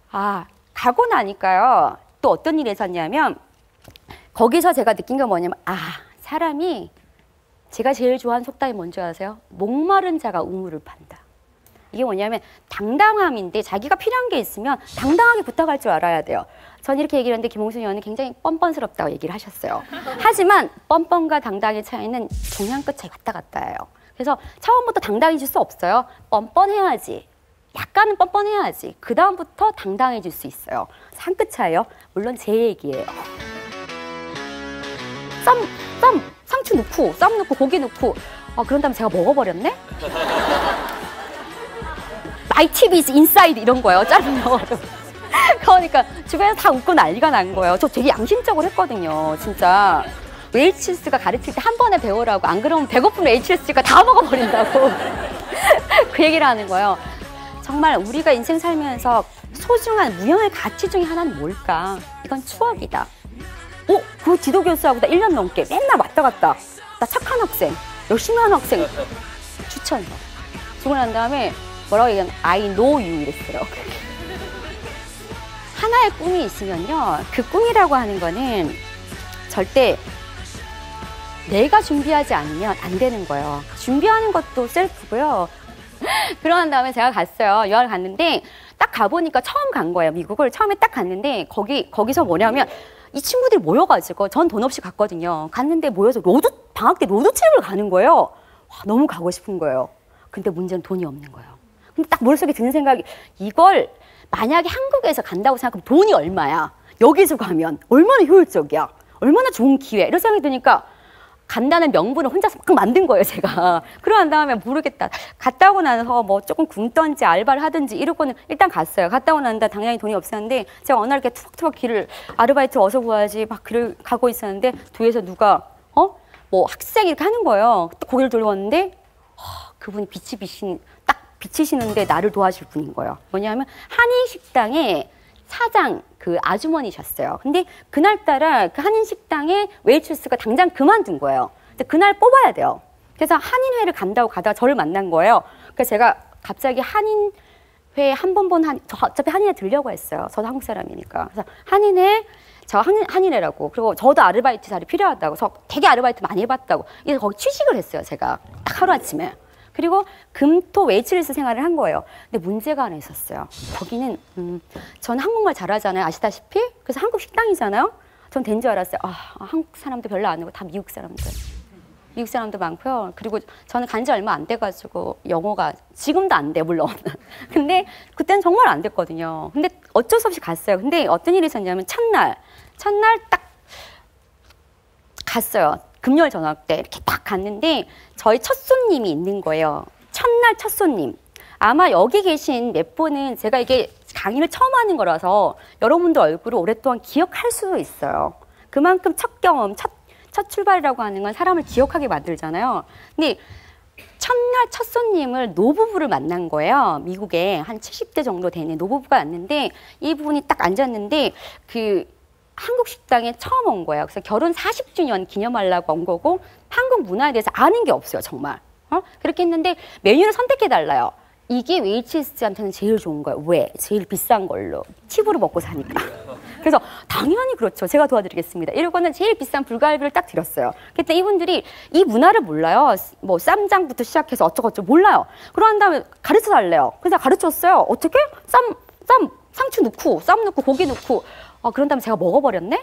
가고 나니까요. 또 어떤 일이 있었냐면 거기서 제가 느낀 게 뭐냐면 사람이 제가 제일 좋아하는 속담이 뭔지 아세요? 목마른 자가 우물을 판다. 이게 뭐냐면 당당함인데 자기가 필요한 게 있으면 당당하게 부탁할 줄 알아야 돼요. 전 이렇게 얘기를 했는데 김홍신 의원은 굉장히 뻔뻔스럽다고 얘기를 하셨어요. 하지만 뻔뻔과 당당의 차이는 종양 끝 차이 왔다 갔다예요. 그래서 처음부터 당당해질 수 없어요. 뻔뻔해야지. 약간은 뻔뻔해야지. 그 다음부터 당당해질 수 있어요. 한 끗 차이요. 물론 제 얘기예요. 상추 넣고 쌈 넣고 고기 넣고 그런 다음에 제가 먹어버렸네? My TV is inside 이런 거예요. 짧은 영어로. 그러니까 주변에서 다 웃고 난리가 난 거예요. 저 되게 양심적으로 했거든요. 진짜. 웨이트리스가 가르칠 때 한 번에 배우라고 안 그러면 배고픈 웨이트리스가 다 먹어버린다고 그 얘기를 하는 거예요. 정말 우리가 인생 살면서 소중한 무형의 가치 중에 하나는 뭘까? 이건 추억이다. 그 지도 교수하고 나 1년 넘게 맨날 왔다 갔다. 나 착한 학생, 열심히 하는 학생. 추천서. 주고 난 다음에 뭐라고 얘기하면 I know you 이랬어요. 하나의 꿈이 있으면요. 그 꿈이라고 하는 거는 절대 내가 준비하지 않으면 안 되는 거예요. 준비하는 것도 셀프고요. 그러한 다음에 제가 갔어요. 유학을 갔는데 딱 가보니까 처음 간 거예요. 미국을 처음에 딱 갔는데 거기서 뭐냐면 이 친구들이 모여가지고 전 돈 없이 갔거든요. 갔는데 모여서 방학 때 로드트립을 가는 거예요. 와, 너무 가고 싶은 거예요. 근데 문제는 돈이 없는 거예요. 근데 딱 머릿속에 드는 생각이 이걸 만약에 한국에서 간다고 생각하면 돈이 얼마야? 여기서 가면 얼마나 효율적이야? 얼마나 좋은 기회? 이런 생각이 드니까 간다는 명분을 혼자서 막 만든 거예요, 제가. 그러고 난 다음에 모르겠다. 갔다 오고 나서 조금 굶던지 알바를 하든지 이러고는 일단 갔어요. 갔다 오고 난다 당연히 돈이 없었는데 제가 어느 날 이렇게 투박투박 아르바이트 어서 구하지 막 길을 가고 있었는데 뒤에서 누가 학생 이렇게 하는 거예요. 또 고개를 돌려봤는데 그분이 딱 비치시는데 나를 도와줄 분인 거예요. 뭐냐면 한인식당에 사장 그 아주머니셨어요. 근데 그날따라 그 한인식당의 웨이트리스가 당장 그만둔 거예요. 근데 그날 뽑아야 돼요. 그래서 한인회를 간다고 가다가 저를 만난 거예요. 그래서 제가 갑자기 한인회 한 번 어차피 한인회 들려고 했어요. 저도 한국 사람이니까. 그래서 저 한인회라고. 그리고 저도 아르바이트 자리 필요하다고. 저 되게 아르바이트 많이 해봤다고. 그래서 거기 취직을 했어요. 제가 딱 하루아침에. 그리고 금토 웨이트리스 생활을 한 거예요. 근데 문제가 하나 있었어요. 거기는 저는 한국말 잘하잖아요. 아시다시피. 그래서 한국 식당이잖아요. 전 된 줄 알았어요. 한국 사람도 별로 안 오고 다 미국 사람들. 미국 사람도 많고요. 그리고 저는 간 지 얼마 안 돼가지고 영어가 지금도 안 돼, 물론. 근데 그때는 정말 안 됐거든요. 근데 어쩔 수 없이 갔어요. 근데 어떤 일이 있었냐면 첫날 딱 갔어요. 금요일 저녁 때 이렇게 딱 갔는데 저희 첫 손님이 있는 거예요. 첫날 첫 손님. 아마 여기 계신 몇 분은 제가 이게 강의를 처음 하는 거라서 여러분들 얼굴을 오랫동안 기억할 수도 있어요. 그만큼 첫 경험, 첫 출발이라고 하는 건 사람을 기억하게 만들잖아요. 근데 첫날 첫 손님을 노부부를 만난 거예요. 미국에 한 70대 정도 되는 노부부가 왔는데 이분이 딱 앉았는데 그 한국 식당에 처음 온 거예요. 그래서 결혼 40주년 기념하려고 온 거고 한국 문화에 대해서 아는 게 없어요, 정말. 그렇게 했는데 메뉴를 선택해달라요. 이게 웨이트리스한테는 제일 좋은 거예요. 왜? 제일 비싼 걸로. 팁으로 먹고 사니까. 그래서 당연히 그렇죠. 제가 도와드리겠습니다. 이러고는 제일 비싼 불갈비를 딱 드렸어요. 그때 이분들이 이 문화를 몰라요. 뭐 쌈장부터 시작해서 어쩌고저쩌고 몰라요. 그런 다음에 가르쳐 달래요. 그래서 가르쳤어요. 어떻게? 상추 넣고 쌈 넣고 고기 넣고. 그런 다음에 제가 먹어버렸네?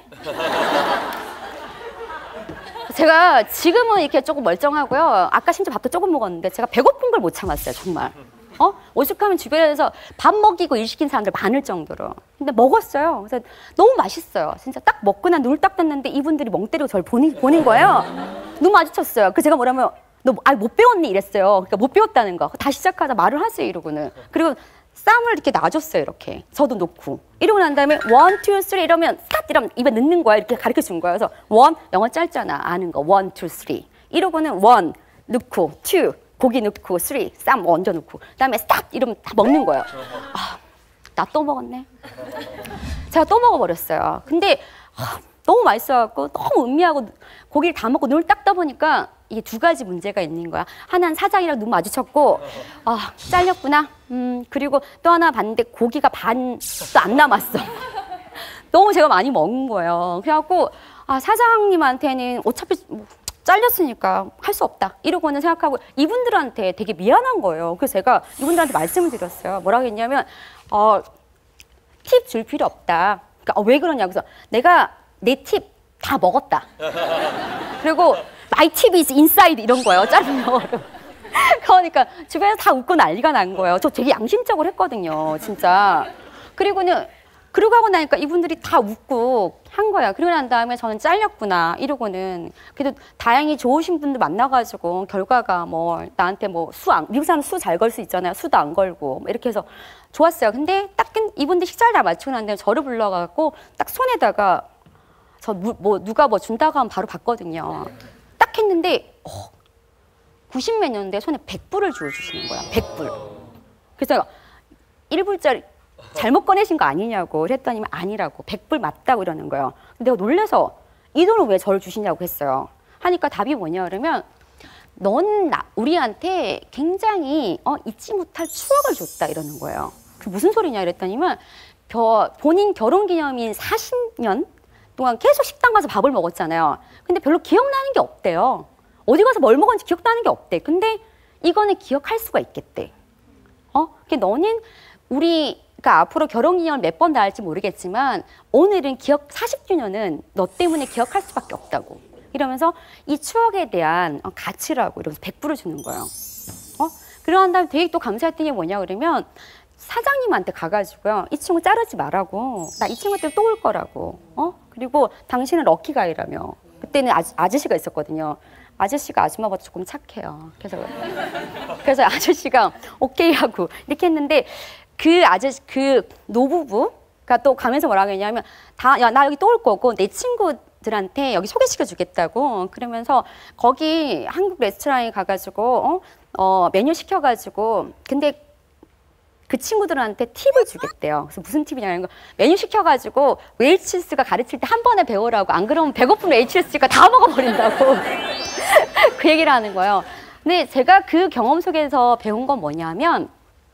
제가 지금은 이렇게 조금 멀쩡하고요. 아까 심지어 밥도 조금 먹었는데 제가 배고픈 걸 못 참았어요, 정말. 오죽하면 주변에서 밥 먹이고 일 시킨 사람들 많을 정도로. 근데 먹었어요. 그래서 너무 맛있어요. 진짜 딱 먹고 난 눈을 딱 떴는데 이분들이 멍 때리고 저를 보는 거예요. 눈 마주쳤어요. 그 제가 뭐라면 너 못 배웠니? 이랬어요. 그러니까 못 배웠다는 거. 다시 시작하자 말을 하세요, 이러고는. 그리고 쌈을 이렇게 놔줬어요, 이렇게. 저도 놓고. 이러고 난 다음에 1, 2, 3 이러면 스타트 이러면 입에 넣는 거야. 이렇게 가르쳐 준 거예요. 그래서 1, 영어 짧잖아. 아는 거. 1, 2, 3. 이러고는 1 넣고 2 고기 넣고 3 쌈 얹어 넣고 그다음에 스타트 이러면 다 먹는 거예요. 나 또 먹었네. 제가 또 먹어버렸어요. 근데 너무 맛있어갖고 너무 음미하고 고기를 다 먹고 눈을 딱 떠보니까 이게 두 가지 문제가 있는 거야. 하나는 사장이랑 눈 마주쳤고 잘렸구나. 그리고 또 하나 봤는데 고기가 반도 안 남았어. 너무 제가 많이 먹은 거예요. 그래갖고 사장님한테는 어차피 잘렸으니까 할 수 없다 이러고는 생각하고 이분들한테 되게 미안한 거예요. 그래서 제가 이분들한테 말씀을 드렸어요. 뭐라고 했냐면 팁 줄 필요 없다. 그러니까 왜 그러냐고. 그래서 내가 내 팁 다 먹었다. 그리고 my tip is inside 이런 거예요. 자르면 그러니까 주변에서 다 웃고 난리가 난 거예요. 저 되게 양심적으로 했거든요, 진짜. 그러고 하고 나니까 이분들이 다 웃고 한 거야. 그러고 난 다음에 저는 잘렸구나 이러고는. 그래도 다행히 좋으신 분들 만나가지고 결과가 뭐 나한테 뭐 미국 사람 수 잘 걸 수 있잖아요. 수도 안 걸고 이렇게 해서 좋았어요. 근데 딱 이분들 식사를 다 마치고 난 다음에 저를 불러가지고 딱 손에다가 누가 뭐 준다고 하면 바로 받거든요. 딱 했는데 90몇 년대 손에 100불을 주워주시는 거야. 100불. 그래서 1불짜리 잘못 꺼내신 거 아니냐고 그랬더니 아니라고 100불 맞다고 이러는 거예요. 근데 내가 놀라서 이 돈을 왜 저를 주시냐고 했어요. 하니까 답이 뭐냐 그러면 넌 우리한테 굉장히 잊지 못할 추억을 줬다 이러는 거예요. 그 무슨 소리냐 이랬더니만 본인 결혼기념일 40년 동안 계속 식당 가서 밥을 먹었잖아요. 근데 별로 기억나는 게 없대요. 어디 가서 뭘 먹었는지 기억나는 게 없대. 근데 이거는 기억할 수가 있겠대. 그러니까 너는 그러니까 앞으로 결혼기념을 몇 번 다 할지 모르겠지만 오늘은 40주년은 너 때문에 기억할 수밖에 없다고. 이러면서 이 추억에 대한 가치라고 이러면서 100불을 주는 거예요. 그러한 다음에 되게 또 감사했던 게 뭐냐 그러면 사장님한테 가가지고요. 이 친구 자르지 말라고. 나 이 친구 때문에 또 올 거라고. 그리고 당신은 럭키가이라며. 그때는 아저씨가 있었거든요. 아저씨가 아줌마보다 조금 착해요. 그래서 아저씨가 오케이 하고 이렇게 했는데 그 노부부가 또 가면서 뭐라고 했냐면 나 여기 또 올 거고 내 친구들한테 여기 소개시켜 주겠다고. 그러면서 거기 한국 레스토랑에 가가지고 메뉴 시켜가지고 근데 그 친구들한테 팁을 주겠대요. 그래서 무슨 팁이냐면 메뉴 시켜가지고 웨이트리스가 가르칠 때 한 번에 배우라고. 안 그러면 배고픈 웨이트리스가 다 먹어버린다고. 그 얘기를 하는 거예요. 근데 제가 그 경험 속에서 배운 건 뭐냐면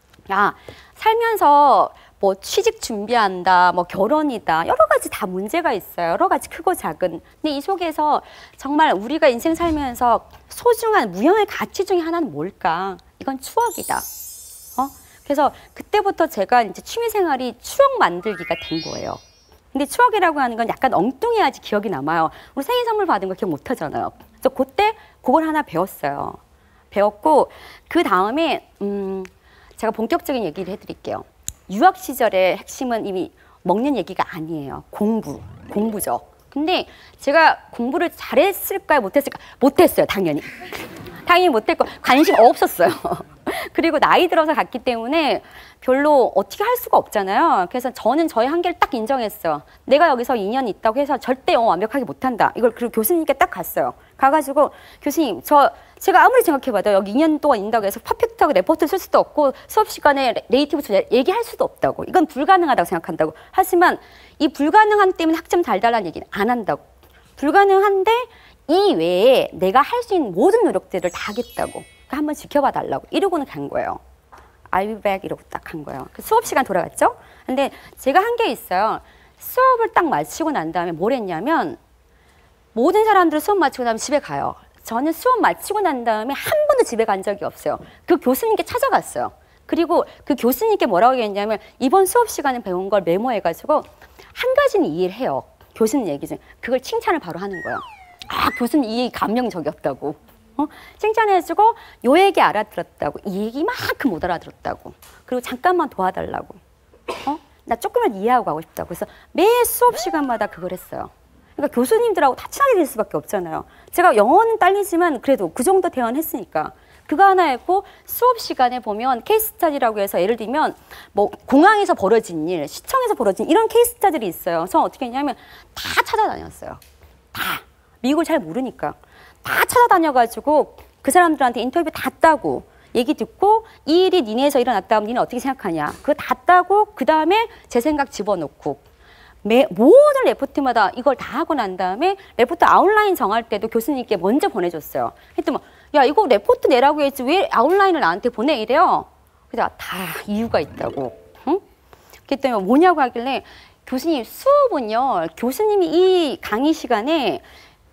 살면서 뭐 취직 준비한다, 뭐 결혼이다, 여러 가지 다 문제가 있어요. 여러 가지 크고 작은. 근데 이 속에서 정말 우리가 인생 살면서 소중한 무형의 가치 중에 하나는 뭘까? 이건 추억이다. 그래서 그때부터 제가 이제 취미생활이 추억 만들기가 된 거예요. 근데 추억이라고 하는 건 약간 엉뚱해야지 기억이 남아요. 우리 생일 선물 받은 거 기억 못 하잖아요. 그래서 그때 그걸 하나 배웠어요. 배웠고 그 다음에 제가 본격적인 얘기를 해드릴게요. 유학 시절의 핵심은 이미 먹는 얘기가 아니에요. 공부죠. 근데 제가 공부를 잘했을까요? 못했을까요? 못했어요, 당연히. 당연히 못했고 관심 없었어요. 그리고 나이 들어서 갔기 때문에 별로 어떻게 할 수가 없잖아요. 그래서 저는 저의 한계를 딱 인정했어요. 내가 여기서 2년 있다고 해서 절대 영어 완벽하게 못한다. 이걸 그리고 교수님께 딱 갔어요. 가가지고 교수님 제가 아무리 생각해봐도 여기 2년 동안 있다고 해서 퍼펙트하게 레포트 쓸 수도 없고 수업 시간에 네이티브 얘기할 수도 없다고. 이건 불가능하다고 생각한다고. 하지만 이 불가능한 때문에 학점 잘 달라는 얘기는 안 한다고. 불가능한데 이 외에 내가 할 수 있는 모든 노력들을 다 하겠다고. 그러니까 한번 지켜봐 달라고. 이러고는 간 거예요. I'll be back 이러고 딱 간 거예요. 수업 시간 돌아갔죠? 근데 제가 한 게 있어요. 수업을 딱 마치고 난 다음에 뭘 했냐면 모든 사람들은 수업 마치고 나면 집에 가요. 저는 수업 마치고 난 다음에 한 번도 집에 간 적이 없어요. 그 교수님께 찾아갔어요. 그리고 그 교수님께 뭐라고 했냐면 이번 수업 시간에 배운 걸 메모해가지고 한 가지는 이해를 해요. 교수님 얘기 중에. 그걸 칭찬을 바로 하는 거예요. 아, 교수님 이 얘기 감명적이었다고. 칭찬해주고 요 얘기 알아들었다고. 이 얘기만큼 못 알아들었다고. 그리고 잠깐만 도와달라고. 나 조금만 이해하고 가고 싶다고. 그래서 매 수업 시간마다 그걸 했어요. 그러니까 교수님들하고 다 친하게 될 수밖에 없잖아요. 제가 영어는 딸리지만 그래도 그 정도 대화했으니까. 그거 하나 했고 수업 시간에 보면 케이스 스터디라고 해서 예를 들면 뭐 공항에서 벌어진 일, 시청에서 벌어진 이런 케이스 스터디들이 있어요. 그래서 어떻게 했냐면 다 찾아다녔어요. 다. 미국을 잘 모르니까. 다 찾아다녀가지고 그 사람들한테 인터뷰 다 따고 얘기 듣고 이 일이 니네에서 일어났다 하면 니네 어떻게 생각하냐. 그거 다 따고 그 다음에 제 생각 집어넣고 모든 레포트마다 이걸 다 하고 난 다음에 레포트 아웃라인 정할 때도 교수님께 먼저 보내줬어요. 했더니 야 이거 레포트 내라고 했지 왜 아웃라인을 나한테 보내 이래요. 그래서 다 이유가 있다고. 응? 그랬더니 뭐냐고 하길래 교수님 수업은요. 교수님이 이 강의 시간에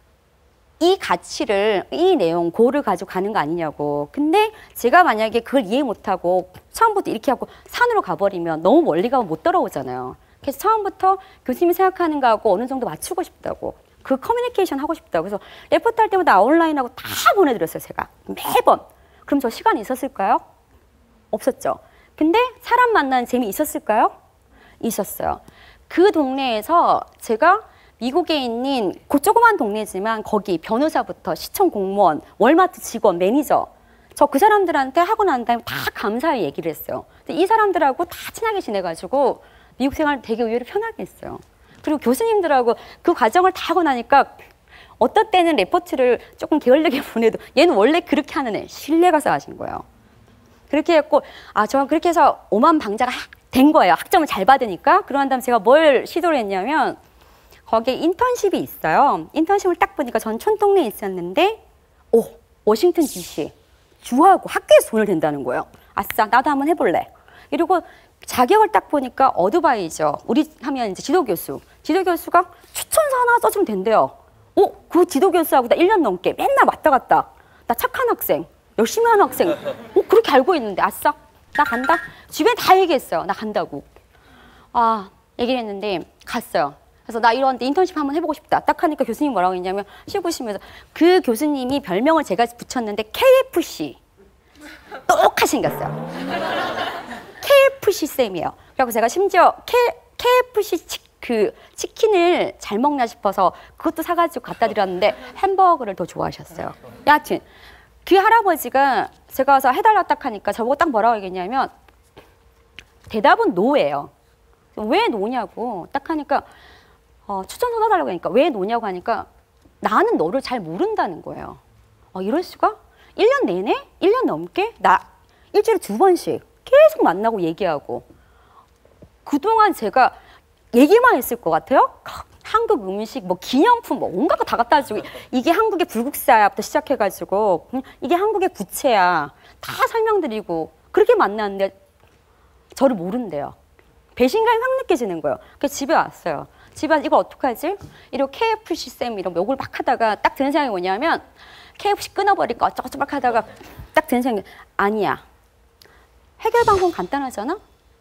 이 가치를, 이 내용, 고를 가지고 가는 거 아니냐고. 근데 제가 만약에 그걸 이해 못하고 처음부터 이렇게 하고 산으로 가버리면 너무 멀리 가면 못 따라오잖아요. 그래서 처음부터 교수님이 생각하는 거하고 어느 정도 맞추고 싶다고. 그 커뮤니케이션 하고 싶다고. 그래서 레포트 할 때마다 아웃라인하고 다 보내드렸어요, 제가. 매번. 그럼 저 시간이 있었을까요? 없었죠. 근데 사람 만나는 재미 있었을까요? 있었어요. 그 동네에서 제가 미국에 있는 그 조그만 동네지만 거기 변호사부터 시청 공무원, 월마트 직원, 매니저 저 그 사람들한테 하고 난 다음에 다 감사의 얘기를 했어요. 근데 이 사람들하고 다 친하게 지내가지고 미국 생활 되게 의외로 편하게 했어요. 그리고 교수님들하고 그 과정을 다 하고 나니까 어떨 때는 레포트를 조금 게을르게 보내도 얘는 원래 그렇게 하는 애 신뢰 가서 하신 거예요. 그렇게 했고 저는 그렇게 해서 오만방자가 된 거예요. 학점을 잘 받으니까. 그러한 다음에 제가 뭘 시도를 했냐면 거기에 인턴십이 있어요. 인턴십을 딱 보니까 전 촌동네에 있었는데 워싱턴 DC 주하고 학교에서 돈을 댄다는 거예요. 아싸 나도 한번 해볼래. 이러고 자격을 딱 보니까 어드바이저 우리 하면 이제 지도교수가 추천서 하나 써주면 된대요. 그 지도교수하고 나 1년 넘게 맨날 왔다 갔다. 나 착한 학생, 열심히 하는 학생. 그렇게 알고 있는데 아싸 나 간다. 주변에 다 얘기했어요. 나 간다고. 얘기를 했는데 갔어요. 그래서 나 이런 인턴십 한번 해보고 싶다. 딱 하니까 교수님이 뭐라고 했냐면 쉬고시면서 그 교수님이 별명을 제가 붙였는데 KFC. 똑같이 생겼어요. KFC 쌤이에요. 그래서 제가 심지어 KFC 치킨을 잘 먹나 싶어서 그것도 사가지고 갖다 드렸는데 햄버거를 더 좋아하셨어요. 여하튼 그 할아버지가 제가 와서 해달라 딱 하니까 저보고 딱 뭐라고 얘기했냐면 대답은 노예요. 왜 노냐고 딱 하니까 추천서 넣어달라고 하니까 왜 노냐고 하니까 나는 너를 잘 모른다는 거예요. 이럴 수가? 1년 내내? 1년 넘게? 나 일주일에 2번씩 계속 만나고 얘기하고 그동안 제가 얘기만 했을 것 같아요. 한국 음식, 뭐 기념품, 뭐 온갖 거 다 갖다 주고 이게 한국의 불국사야부터 시작해가지고 이게 한국의 부채야 다 설명드리고 그렇게 만났는데 저를 모른대요. 배신감이 확 느껴지는 거예요. 그래서 집에 왔어요. 집에 와서 이걸 어떡하지? 이렇게 KFC 쌤 이런 욕을 막 하다가 딱 드는 생각이 뭐냐면 KFC 끊어버릴까 어쩌고저쩌고 막 하다가 딱 드는 생각이 아니야. 해결 방법은 간단하잖아?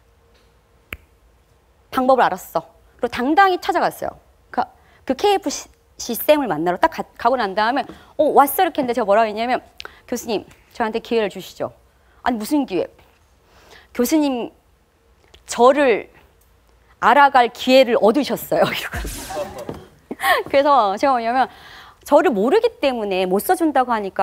방법을 알았어. 그리고 당당히 찾아갔어요. 그 KFC 쌤을 만나러 딱 가고 난 다음에 왔어 이렇게 했는데 제가 뭐라고 했냐면 교수님 저한테 기회를 주시죠. 아니 무슨 기회? 교수님 저를 알아갈 기회를 얻으셨어요. 그래서 제가 뭐냐면 저를 모르기 때문에 못 써준다고 하니까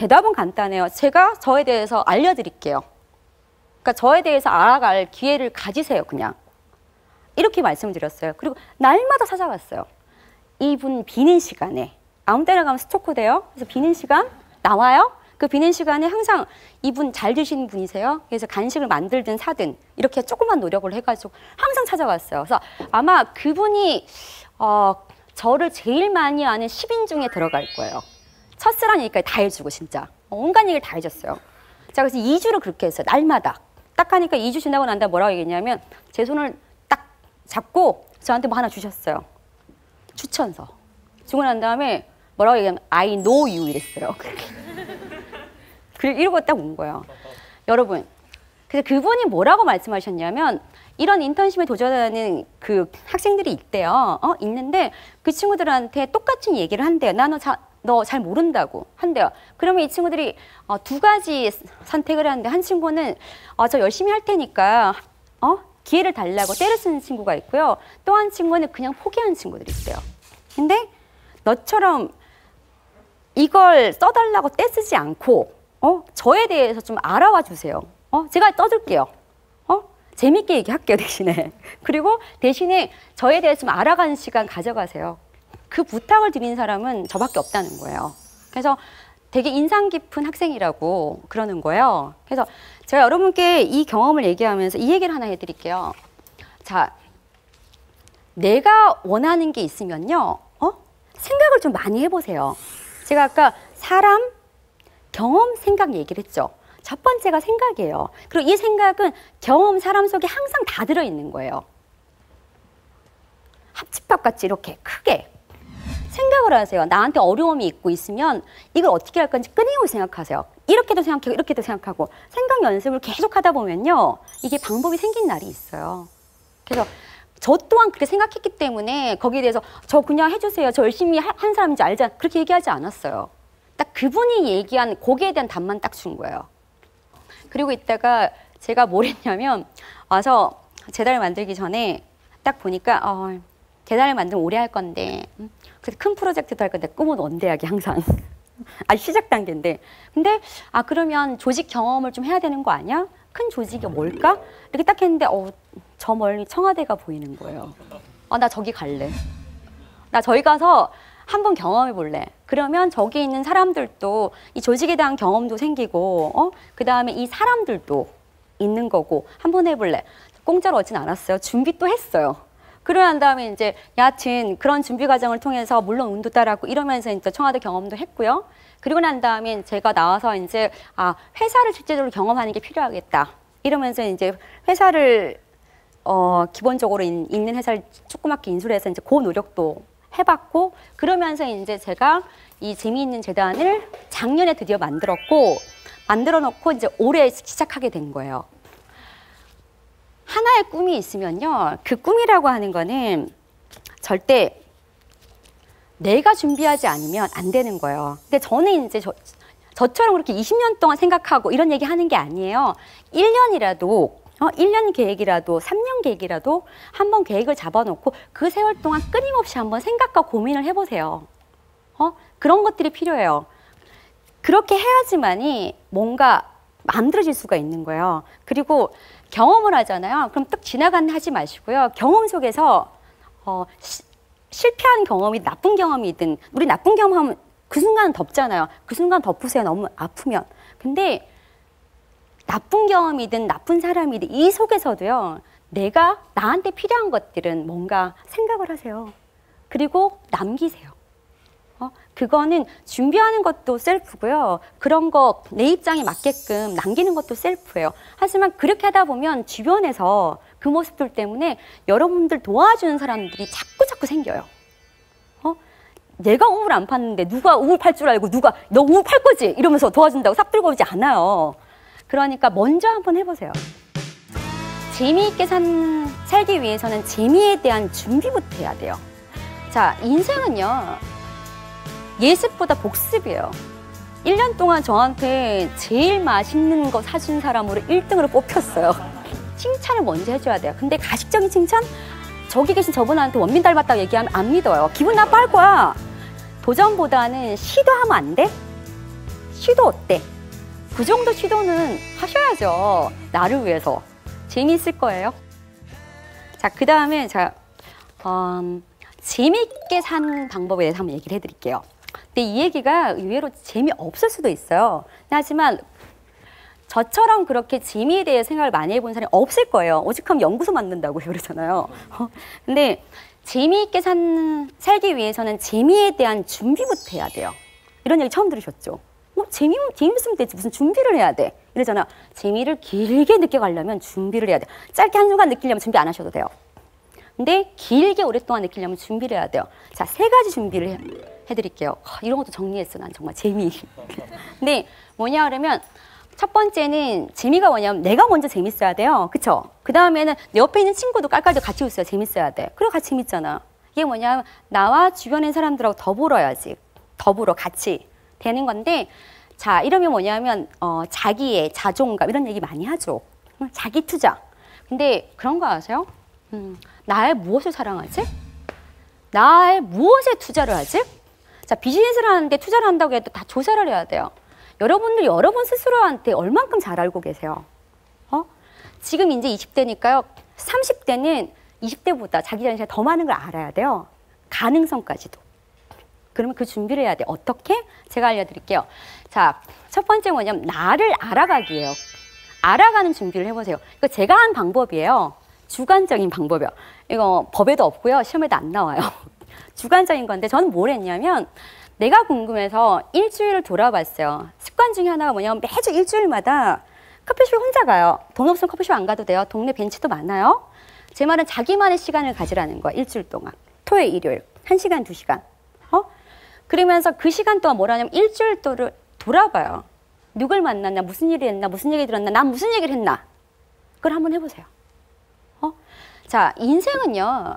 대답은 간단해요. 제가 저에 대해서 알려드릴게요. 그러니까 저에 대해서 알아갈 기회를 가지세요, 그냥. 이렇게 말씀드렸어요. 그리고 날마다 찾아갔어요. 이분 비는 시간에. 아무 때나 가면 스토커 돼요. 그래서 비는 시간 나와요. 그 비는 시간에 항상 이분 잘 드시는 분이세요. 그래서 간식을 만들든 사든 이렇게 조그만 노력을 해가지고 항상 찾아갔어요. 그래서 아마 그분이 저를 제일 많이 아는 10인 중에 들어갈 거예요. 첫사랑 얘기까지 다 해주고 진짜 온갖 얘기를 다 해줬어요. 자, 그래서 2주를 그렇게 했어요. 날마다. 딱 하니까 2주 지나고 난 다음에 뭐라고 얘기했냐면 제 손을 딱 잡고 저한테 뭐 하나 주셨어요. 추천서. 주고 난 다음에 뭐라고 얘기하면 I know you 이랬어요. 그리고 이러고 딱 온 거예요. 여러분, 그래서 그분이 뭐라고 말씀하셨냐면 이런 인턴십에 도전하는 그 학생들이 있대요. 있는데 그 친구들한테 똑같은 얘기를 한대요. 너 잘 모른다고 한대요. 그러면 이 친구들이 두 가지 선택을 하는데 한 친구는 저 열심히 할 테니까 기회를 달라고 때를 쓰는 친구가 있고요. 또 한 친구는 그냥 포기하는 친구들이 있대요. 근데 너처럼 이걸 써달라고 떼쓰지 않고 저에 대해서 좀 알아와 주세요. 제가 떠들게요. 재밌게 얘기할게요, 대신에. 그리고 대신에 저에 대해서 좀 알아가는 시간 가져가세요. 그 부탁을 드린 사람은 저밖에 없다는 거예요. 그래서 되게 인상 깊은 학생이라고 그러는 거예요. 그래서 제가 여러분께 이 경험을 얘기하면서 이 얘기를 하나 해드릴게요. 자, 내가 원하는 게 있으면요, 생각을 좀 많이 해보세요. 제가 아까 사람, 경험, 생각 얘기를 했죠. 첫 번째가 생각이에요. 그리고 이 생각은 경험, 사람 속에 항상 다 들어있는 거예요. 합집밥 같이 이렇게 크게 생각을 하세요. 나한테 어려움이 있으면 이걸 어떻게 할 건지 끊임없이 생각하세요. 이렇게도 생각하고 이렇게도 생각하고 생각 연습을 계속 하다 보면요. 이게 방법이 생긴 날이 있어요. 그래서 저 또한 그렇게 생각했기 때문에 거기에 대해서 저 그냥 해주세요. 저 열심히 한 사람인지 알잖아. 그렇게 얘기하지 않았어요. 딱 그분이 얘기한 거기에 대한 답만 딱 준 거예요. 그리고 이따가 제가 뭘 했냐면 와서 재단을 만들기 전에 딱 보니까 재단을 만들면 오래 할 건데 그래서 큰 프로젝트도 할 건데 꿈은 원대하게 항상 아직 시작 단계인데 근데 그러면 조직 경험을 좀 해야 되는 거 아니야? 큰 조직이 뭘까? 이렇게 딱 했는데 저 멀리 청와대가 보이는 거예요. 나 저기 갈래. 나 저기 가서 한번 경험해 볼래. 그러면 저기 있는 사람들도 이 조직에 대한 경험도 생기고 그 다음에 이 사람들도 있는 거고 한번 해볼래. 공짜로 얻진 않았어요. 준비 또 했어요. 그러고 난 다음에 이제 여하튼 그런 준비 과정을 통해서 물론 운도 따랐고 이러면서 이제 청와대 경험도 했고요. 그리고 난 다음에 제가 나와서 이제 회사를 실제적으로 경험하는 게 필요하겠다. 이러면서 이제 회사를 기본적으로 있는 회사를 조그맣게 인수를 해서 이제 그 노력도 해봤고 그러면서 이제 제가 이 재미있는 재단을 작년에 드디어 만들어 놓고 이제 올해 시작하게 된 거예요. 하나의 꿈이 있으면요. 그 꿈이라고 하는 거는 절대 내가 준비하지 않으면 안 되는 거예요. 근데 저는 이제 저처럼 그렇게 20년 동안 생각하고 이런 얘기 하는 게 아니에요. 1년이라도 1년 계획이라도 3년 계획이라도 한번 계획을 잡아놓고 그 세월 동안 끊임없이 한번 생각과 고민을 해보세요. 그런 것들이 필요해요. 그렇게 해야지만이 뭔가 만들어질 수가 있는 거예요. 그리고 경험을 하잖아요. 그럼 딱 하지 마시고요. 경험 속에서 실패한 경험이 나쁜 경험이든 우리 나쁜 경험하면 그 순간은 덮잖아요. 그 순간 덮으세요. 너무 아프면. 근데 나쁜 경험이든 나쁜 사람이든 이 속에서도요. 내가 나한테 필요한 것들은 뭔가 생각을 하세요. 그리고 남기세요. 그거는 준비하는 것도 셀프고요. 그런 거 내 입장에 맞게끔 남기는 것도 셀프예요. 하지만 그렇게 하다 보면 주변에서 그 모습들 때문에 여러분들 도와주는 사람들이 자꾸 생겨요. 내가 우물 안 팠는데 누가 우물 팔 줄 알고 누가 너 우물 팔 거지? 이러면서 도와준다고 싹 들고 오지 않아요. 그러니까 먼저 한번 해보세요. 재미있게 살기 위해서는 재미에 대한 준비부터 해야 돼요. 자, 인생은요. 예습보다 복습이에요. 1년 동안 저한테 제일 맛있는 거 사준 사람으로 1등으로 뽑혔어요. 칭찬을 먼저 해줘야 돼요. 근데 가식적인 칭찬? 저기 계신 저분한테 원빈 닮았다고 얘기하면 안 믿어요. 기분 나빠할 거야. 도전보다는 시도하면 안 돼? 시도 어때? 그 정도 시도는 하셔야죠. 나를 위해서. 재미있을 거예요. 자, 그 다음에 재미있게 사는 방법에 대해서 한번 얘기를 해드릴게요. 근데 이 얘기가 의외로 재미없을 수도 있어요. 하지만 저처럼 그렇게 재미에 대해 생각을 많이 해본 사람이 없을 거예요. 오직하면 연구소 만든다고 그러잖아요. 근데 재미있게 살기 위해서는 재미에 대한 준비부터 해야 돼요. 이런 얘기 처음 들으셨죠? 재미있으면 되지 무슨 준비를 해야 돼? 이러잖아. 재미를 길게 느껴가려면 준비를 해야 돼. 짧게 한순간 느끼려면 준비 안 하셔도 돼요. 근데 길게 오랫동안 느끼려면 준비를 해야 돼요. 자, 3가지 준비를 해드릴게요. 이런 것도 정리했어. 난 정말 재미. 근데 뭐냐 그러면 첫 번째는 재미가 뭐냐면 내가 먼저 재밌어야 돼요. 그쵸? 그 다음에는 내 옆에 있는 친구도 깔깔도 같이 웃어야 재밌어야 돼. 그래 같이 재밌잖아. 이게 뭐냐면 나와 주변의 사람들하고 더불어야지. 더불어 같이 되는 건데 자 이러면 뭐냐면 자기의 자존감 이런 얘기 많이 하죠. 자기 투자. 근데 그런 거 아세요? 나의 무엇을 사랑하지? 나의 무엇에 투자를 하지? 자 비즈니스를 하는데 투자를 한다고 해도 다 조사를 해야 돼요. 여러분들 여러분 스스로한테 얼만큼 잘 알고 계세요? 지금 이제 20대니까요. 30대는 20대보다 자기 자신이 더 많은 걸 알아야 돼요. 가능성까지도. 그러면 그 준비를 해야 돼. 어떻게? 제가 알려드릴게요. 자, 첫 번째 뭐냐면 나를 알아가기예요. 알아가는 준비를 해보세요. 이거 제가 한 방법이에요. 주관적인 방법이요. 이거 법에도 없고요. 시험에도 안 나와요. 주관적인 건데 저는 뭘 했냐면 내가 궁금해서 일주일을 돌아봤어요. 습관 중에 하나가 뭐냐면 매주 일주일마다 커피숍에 혼자 가요. 돈 없으면 커피숍 안 가도 돼요. 동네 벤치도 많아요. 제 말은 자기만의 시간을 가지라는 거야. 일주일 동안. 토요일, 일요일. 1시간, 2시간. 그러면서 그 시간 동안 뭘 하냐면 일주일 동안 돌아봐요. 누굴 만났나, 무슨 일이 했나, 무슨 얘기 들었나, 난 무슨 얘기를 했나. 그걸 한번 해보세요. 자, 인생은요.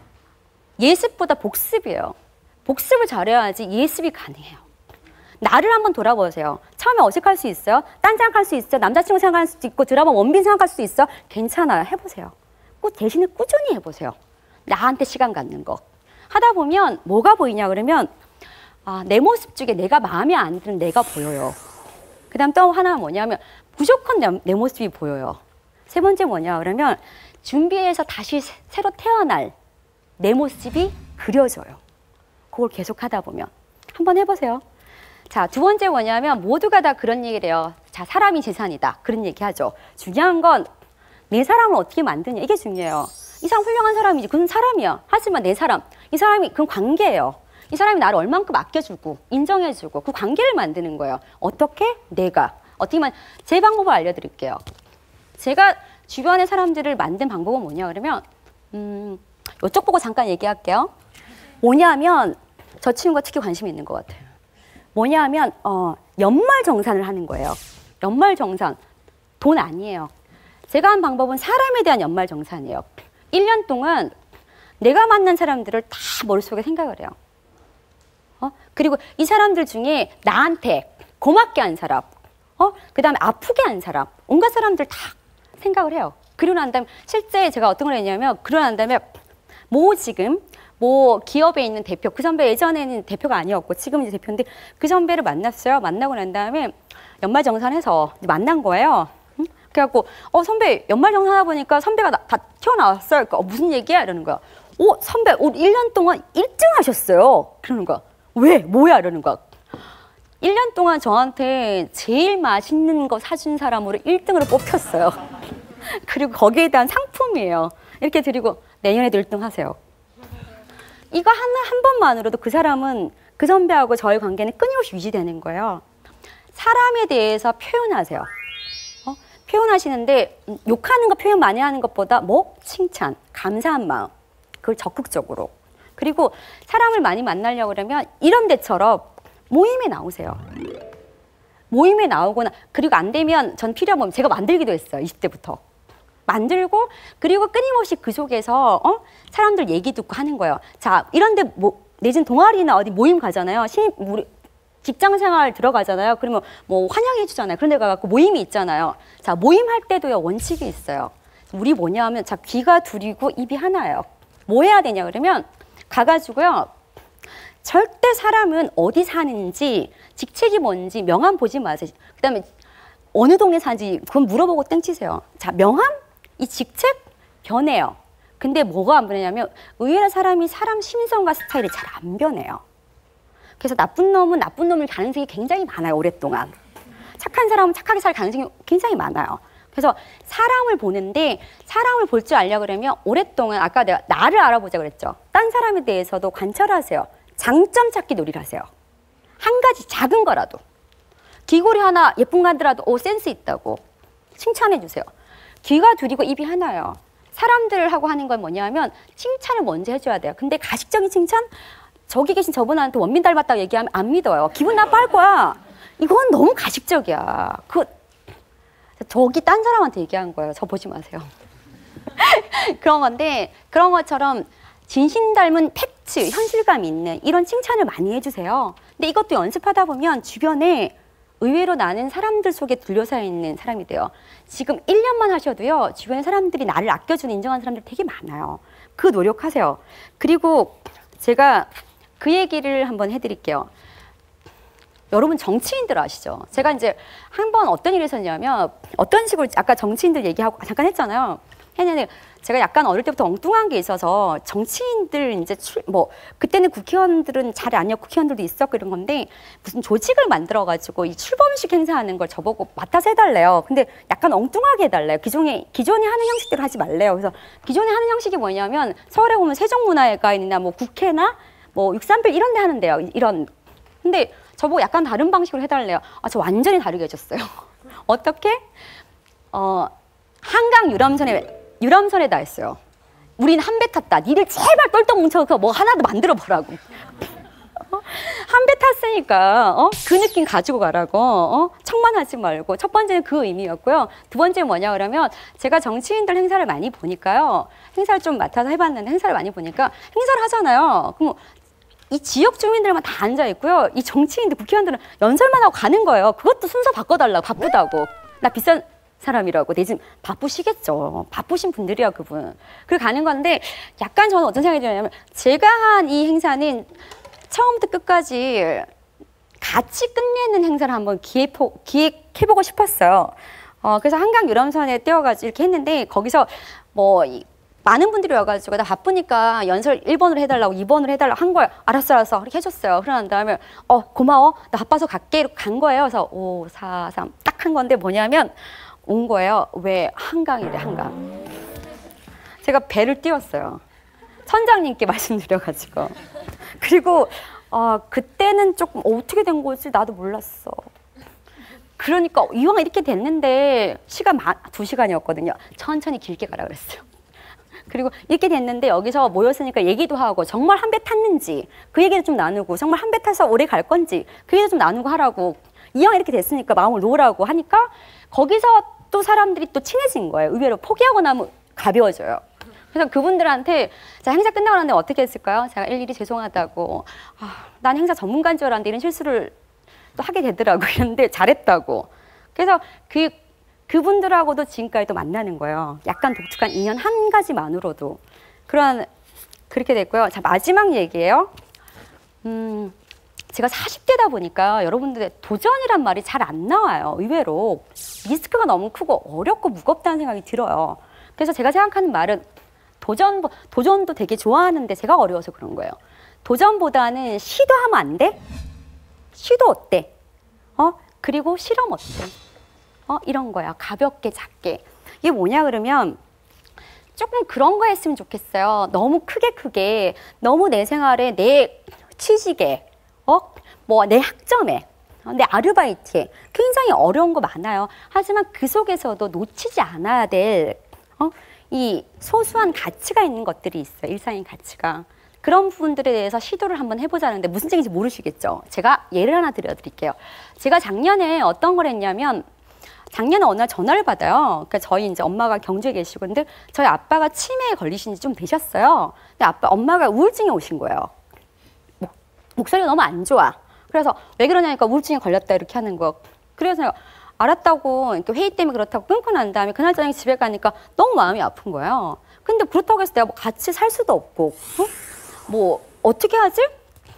예습보다 복습이에요. 복습을 잘해야지 예습이 가능해요. 나를 한번 돌아보세요. 처음에 어색할 수 있어요. 딴 생각할 수 있어요. 남자친구 생각할 수도 있고 드라마 원빈 생각할 수도 있어. 괜찮아요. 해보세요. 꼭 대신에 꾸준히 해보세요. 나한테 시간 갖는 거. 하다 보면 뭐가 보이냐 그러면 내 모습 중에 내가 마음에 안 드는 내가 보여요. 그 다음 또 하나 뭐냐면 무조건 내 모습이 보여요. 세 번째 뭐냐 그러면 준비해서 다시 새로 태어날 내 모습이 그려져요. 그걸 계속 하다 보면 한번 해보세요. 자, 두 번째 뭐냐면 모두가 다 그런 얘기를 해요. 자, 사람이 재산이다. 그런 얘기 하죠. 중요한 건 내 사람을 어떻게 만드냐. 이게 중요해요. 이 사람 훌륭한 사람이지. 그건 사람이야. 하지만 내 사람. 이 사람이 그건 관계예요. 이 사람이 나를 얼만큼 아껴주고 인정해주고 그 관계를 만드는 거예요. 어떻게? 내가. 어떻게 제 방법을 알려드릴게요. 제가 주변의 사람들을 만든 방법은 뭐냐 그러면 이쪽 보고 잠깐 얘기할게요. 뭐냐면 저 친구가 특히 관심이 있는 것 같아요. 뭐냐면 연말정산을 하는 거예요. 연말정산. 돈 아니에요. 제가 한 방법은 사람에 대한 연말정산이에요. 1년 동안 내가 만난 사람들을 다 머릿속에 생각을 해요. 그리고 이 사람들 중에 나한테 고맙게 한 사람, 그 다음에 아프게 한 사람, 온갖 사람들 다 생각을 해요. 그러고 난 다음에 실제 제가 어떤 걸 했냐면 그러고 난 다음에 지금 기업에 있는 대표, 그 선배 예전에는 대표가 아니었고 지금 이제 대표인데 그 선배를 만났어요. 만나고 난 다음에 연말정산해서 만난 거예요. 그래갖고 선배 연말정산하다 보니까 선배가 다 튀어나왔어요. 그러니까 무슨 얘기야? 이러는 거야. 선배 우리 1년 동안 1등 하셨어요. 그러는 거야. 왜? 뭐야? 이러는 거야. 1년 동안 저한테 제일 맛있는 거 사준 사람으로 1등으로 뽑혔어요. 그리고 거기에 대한 상품이에요. 이렇게 드리고 내년에도 1등 하세요. 이거 한 번만으로도 그 사람은 그 선배하고 저의 관계는 끊임없이 유지되는 거예요. 사람에 대해서 표현하세요. 표현하시는데 욕하는 거 표현 많이 하는 것보다 칭찬, 감사한 마음. 그걸 적극적으로. 그리고 사람을 많이 만나려고 그러면 이런 데처럼 모임에 나오세요. 모임에 나오거나 그리고 안 되면 전 필요한 모임 제가 만들기도 했어요. 20대부터. 만들고 그리고 끊임없이 그 속에서 사람들 얘기 듣고 하는 거예요. 자, 이런데 내진 동아리나 어디 모임 가잖아요. 우리 직장 생활 들어가잖아요. 그러면 환영해 주잖아요. 그런 데 가갖고 모임이 있잖아요. 자, 모임할 때도요 원칙이 있어요. 우리 뭐냐 하면 자, 귀가 둘이고 입이 하나예요. 뭐 해야 되냐 그러면 가가지고요 절대 사람은 어디 사는지, 직책이 뭔지, 명함 보지 마세요. 그다음에 어느 동네 사는지 그건 물어보고 땡치세요. 자, 명함? 이 직책? 변해요. 근데 뭐가 안 변하냐면 의외로 사람이 사람 심성과 스타일이 잘 안 변해요. 그래서 나쁜 놈은 나쁜 놈일 가능성이 굉장히 많아요. 오랫동안. 착한 사람은 착하게 살 가능성이 굉장히 많아요. 그래서 사람을 보는데 사람을 볼 줄 알려고 그러면 오랫동안 아까 내가 나를 알아보자 그랬죠. 딴 사람에 대해서도 관찰하세요. 장점 찾기 놀이를 하세요. 한 가지 작은 거라도. 귀걸이 하나 예쁜 거 하더라도 오 센스 있다고 칭찬해 주세요. 귀가 둘이고 입이 하나예요. 사람들하고 하는 건 뭐냐면 칭찬을 먼저 해줘야 돼요. 근데 가식적인 칭찬? 저기 계신 저분한테 원빈 닮았다고 얘기하면 안 믿어요. 기분 나빠할 거야. 이건 너무 가식적이야. 저기 딴 사람한테 얘기한 거예요. 저 보지 마세요. 그런 건데 그런 것처럼 진심 닮은 팩트, 현실감 있는 이런 칭찬을 많이 해주세요. 근데 이것도 연습하다 보면 주변에 의외로 나는 사람들 속에 둘러싸여 있는 사람이 돼요. 지금 1년만 하셔도요. 주변에 사람들이 나를 아껴주는 인정하는 사람들 되게 많아요. 그 노력하세요. 그리고 제가 그 얘기를 한번 해드릴게요. 여러분 정치인들 아시죠? 제가 이제 한 번 어떤 일이 있었냐면 어떤 식으로 아까 정치인들 얘기하고 잠깐 했잖아요. 했는데 제가 약간 어릴 때부터 엉뚱한 게 있어서 정치인들 이제 그때는 국회의원들은 잘 아니었고 국회의원들도 있었고 이런 건데 무슨 조직을 만들어가지고 이 출범식 행사하는 걸 저보고 맡아서 해달래요. 근데 약간 엉뚱하게 해달래요. 기존에 하는 형식대로 하지 말래요. 그래서 기존에 하는 형식이 뭐냐면 서울에 보면 세종문화회관이나 뭐 국회나 뭐 6.3별 이런 데 하는데요. 이런. 근데 저보고 약간 다른 방식으로 해달래요. 아, 저 완전히 다르게 해줬어요. 어떻게? 한강 유람선에다 했어요. 우린 한 배 탔다. 니들 제발 똘똘 뭉쳐서 뭐 하나도 만들어 보라고. 한 배 탔으니까 그 느낌 가지고 가라고. 척만하지 말고. 첫 번째는 그 의미였고요. 두 번째는 뭐냐 그러면 제가 정치인들 행사를 많이 보니까요. 행사를 좀 맡아서 해봤는데 행사를 많이 보니까 행사를 하잖아요. 그럼 이 지역 주민들만 다 앉아 있고요. 이 정치인들, 국회의원들은 연설만 하고 가는 거예요. 그것도 순서 바꿔달라고. 바쁘다고. 나 비싼 사람이라고. 내 지금 바쁘시겠죠. 바쁘신 분들이야 그분. 그리고 가는 건데 약간 저는 어떤 생각이 드냐면 제가 한 이 행사는 처음부터 끝까지 같이 끝내는 행사를 한번 기획해보고 싶었어요. 그래서 한강 유람선에 띄워가지고 이렇게 했는데 거기서 많은 분들이 와가지고 나 바쁘니까 연설 1번으로 해달라고 2번으로 해달라고 한 거예요. 알았어. 그렇게 해줬어요. 그러는 다음에 고마워. 나 바빠서 갈게. 이렇게 간 거예요. 그래서 5, 4, 3 딱 한 건데 뭐냐면 온 거예요. 왜 한강이래 한강. 제가 배를 띄웠어요. 선장님께 말씀드려가지고. 그리고 그때는 조금 어떻게 된 거지? 나도 몰랐어. 그러니까 이왕 이렇게 됐는데 시간 2시간이었거든요. 천천히 길게 가라 그랬어요. 그리고 이렇게 됐는데 여기서 모였으니까 얘기도 하고 정말 한 배 탔는지 그 얘기를 좀 나누고 정말 한 배 타서 오래 갈 건지 그 얘기를 좀 나누고 하라고. 이왕 이렇게 됐으니까 마음을 놓으라고 하니까 거기서 또 사람들이 또 친해진 거예요. 의외로 포기하고 나면 가벼워져요. 그래서 그분들한테 자 행사 끝나고 나는데 어떻게 했을까요? 제가 일일이 죄송하다고. 난 행사 전문가인 줄 알았는데 이런 실수를 또 하게 되더라고요. 그런데 잘했다고. 그래서 그분들하고도 지금까지 또 만나는 거예요. 약간 독특한 인연 한 가지만으로도. 그렇게 됐고요. 자, 마지막 얘기예요. 제가 40대다 보니까 여러분들의 도전이란 말이 잘 안 나와요. 의외로. 리스크가 너무 크고 어렵고 무겁다는 생각이 들어요. 그래서 제가 생각하는 말은 도전도 되게 좋아하는데 제가 어려워서 그런 거예요. 도전보다는 시도하면 안 돼? 시도 어때? 그리고 실험 어때? 이런 거야. 가볍게 작게. 이게 뭐냐 그러면 조금 그런 거 했으면 좋겠어요. 너무 크게 너무 내 생활에 내 취직에 내 학점에 내 아르바이트에 굉장히 어려운 거 많아요. 하지만 그 속에서도 놓치지 않아야 될 이 소소한 가치가 있는 것들이 있어요. 일상의 가치가. 그런 부분들에 대해서 시도를 한번 해보자는데 무슨 얘기인지 모르시겠죠? 제가 예를 하나 드릴게요. 제가 작년에 어떤 걸 했냐면 작년에 어느 날 전화를 받아요. 그러니까 저희 이제 엄마가 경주에 계시고 근데 저희 아빠가 치매에 걸리신 지 좀 되셨어요. 근데 엄마가 우울증에 오신 거예요. 목소리가 너무 안 좋아. 그래서 왜 그러냐니까 우울증에 걸렸다 이렇게 하는 거. 그래서 알았다고 이렇게 회의 때문에 그렇다고 끊고 난 다음에 그날 저녁에 집에 가니까 너무 마음이 아픈 거예요. 근데 그렇다고 해서 내가 같이 살 수도 없고 뭐 어떻게 하지?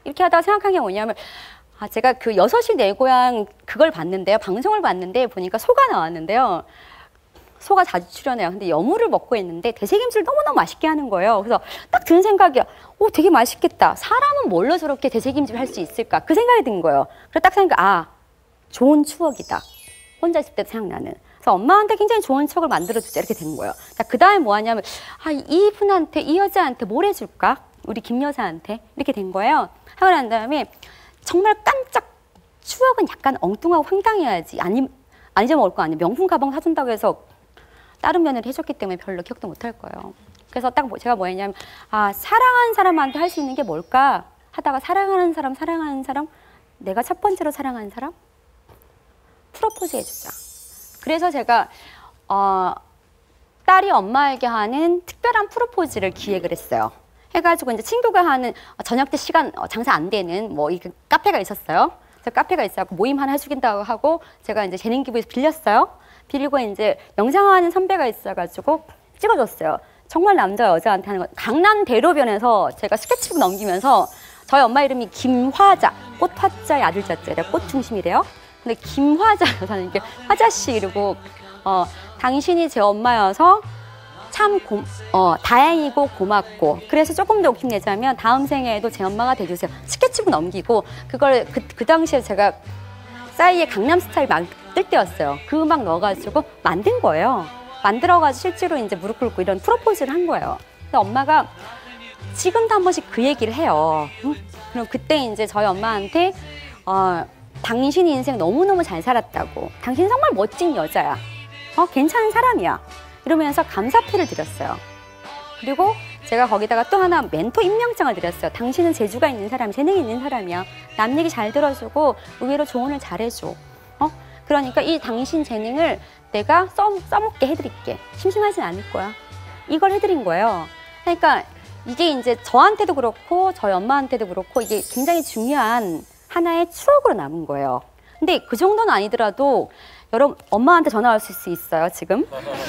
이렇게 하다가 생각한 게 뭐냐면 제가 그 6시 내 고향 그걸 봤는데요. 방송을 봤는데 보니까 소가 나왔는데요. 소가 자주 출연해요. 근데 여물을 먹고 있는데 대세김치를 너무너무 맛있게 하는 거예요. 그래서 딱 드는 생각이 되게 맛있겠다. 사람은 뭘로 저렇게 대세김치를 할 수 있을까? 그 생각이 든 거예요. 그래서 딱 생각, 좋은 추억이다. 혼자 있을 때 생각나는. 그래서 엄마한테 굉장히 좋은 추억을 만들어주자 이렇게 된 거예요. 그 다음에 뭐 하냐면 이분한테, 이 여자한테 뭘 해줄까? 우리 김 여사한테 이렇게 된 거예요. 하고 난 다음에 정말 깜짝 추억은 약간 엉뚱하고 황당해야지. 안 잊어먹을 거 아니에요. 명품 가방 사준다고 해서 다른 면을 해줬기 때문에 별로 기억도 못할 거예요. 그래서 딱 제가 뭐 했냐면 사랑하는 사람한테 할 수 있는 게 뭘까 하다가 사랑하는 사람 내가 첫 번째로 사랑하는 사람 프로포즈 해주자. 그래서 제가 딸이 엄마에게 하는 특별한 프로포즈를 기획을 했어요. 해가지고 이제 친구가 하는 저녁 때 시간 장사 안 되는 뭐 이 카페가 있었어요. 그래서 카페가 있어갖고 모임 하나 해주긴다고 하고 제가 이제 재능기부에서 빌렸어요. 빌리고 이제 명상하는 선배가 있어가지고 찍어줬어요. 정말 남자 여자한테 하는 거. 강남 대로변에서 제가 스케치북 넘기면서 저희 엄마 이름이 김화자, 꽃화자의 아들 자자래, 꽃 중심이래요. 근데 김화자 여사는 이게 화자씨 이러고 당신이 제 엄마여서 참 다행이고 고맙고 그래서 조금 더 욕심내자면 다음 생에도 제 엄마가 돼주세요. 스케치북 넘기고 그걸 그 당시에 제가 싸이의 강남스타일 막 뜰 때였어요. 그 음악 넣어가지고 만든 거예요. 만들어가지고 실제로 이제 무릎 꿇고 이런 프로포즈를 한 거예요. 근데 엄마가 지금도 한 번씩 그 얘기를 해요. 그럼 그때 이제 저희 엄마한테 당신이 인생 너무너무 잘 살았다고. 당신 정말 멋진 여자야. 괜찮은 사람이야. 이러면서 감사패를 드렸어요. 그리고 제가 거기다가 또 하나 멘토 임명장을 드렸어요. 당신은 재주가 있는 사람, 재능이 있는 사람이야. 남 얘기 잘 들어주고 의외로 조언을 잘해줘. 그러니까 이 당신 재능을 내가 써먹게 해드릴게. 심심하진 않을 거야. 이걸 해드린 거예요. 그러니까 이게 이제 저한테도 그렇고 저희 엄마한테도 그렇고 이게 굉장히 중요한 하나의 추억으로 남은 거예요. 근데 그 정도는 아니더라도 여러분 엄마한테 전화할 수 있어요 지금.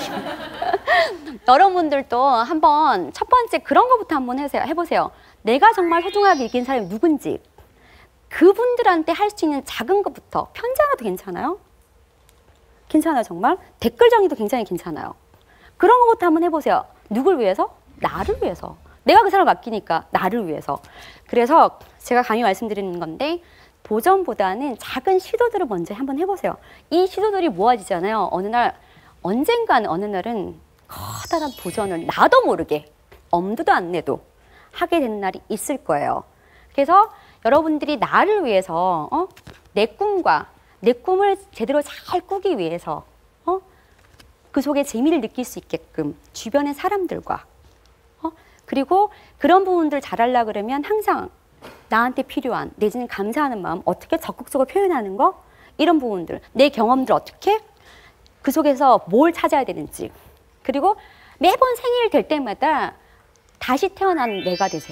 여러분들도 한번 첫 번째 그런 거부터 한번 해보세요. 내가 정말 소중하게 여긴 사람이 누군지 그분들한테 할 수 있는 작은 것부터 편지 하나도 괜찮아요. 괜찮아요 정말. 댓글 정리도 굉장히 괜찮아요. 그런 것부터 한번 해보세요. 누굴 위해서? 나를 위해서. 내가 그 사람을 맡기니까 나를 위해서. 그래서 제가 감히 말씀드리는 건데 도전보다는 작은 시도들을 먼저 한번 해보세요. 이 시도들이 모아지잖아요. 언젠가는 어느 날은 커다란 도전을 나도 모르게 엄두도 안 내도 하게 되는 날이 있을 거예요. 그래서 여러분들이 나를 위해서 내 꿈을 제대로 잘 꾸기 위해서 그 속에 재미를 느낄 수 있게끔 주변의 사람들과 그리고 그런 부분들 잘하려고 그러면 항상 나한테 필요한 내지는 감사하는 마음 어떻게 적극적으로 표현하는 거 이런 부분들 내 경험들 어떻게 그 속에서 뭘 찾아야 되는지 그리고 매번 생일 될 때마다 다시 태어난 내가 되세요.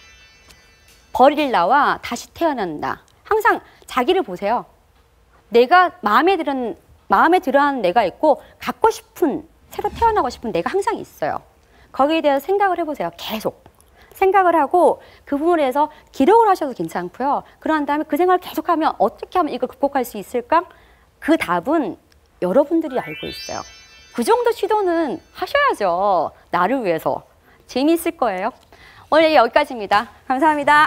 버릴 나와 다시 태어난 나. 항상 자기를 보세요. 내가 마음에 들어하는 내가 있고 갖고 싶은 새로 태어나고 싶은 내가 항상 있어요. 거기에 대해서 생각을 해보세요. 계속 생각을 하고 그 부분에 대해서 기록을 하셔도 괜찮고요. 그런 다음에 그 생각을 계속하면 어떻게 하면 이걸 극복할 수 있을까? 그 답은 여러분들이 알고 있어요. 그 정도 시도는 하셔야죠. 나를 위해서. 재미있을 거예요. 오늘 여기까지입니다. 감사합니다.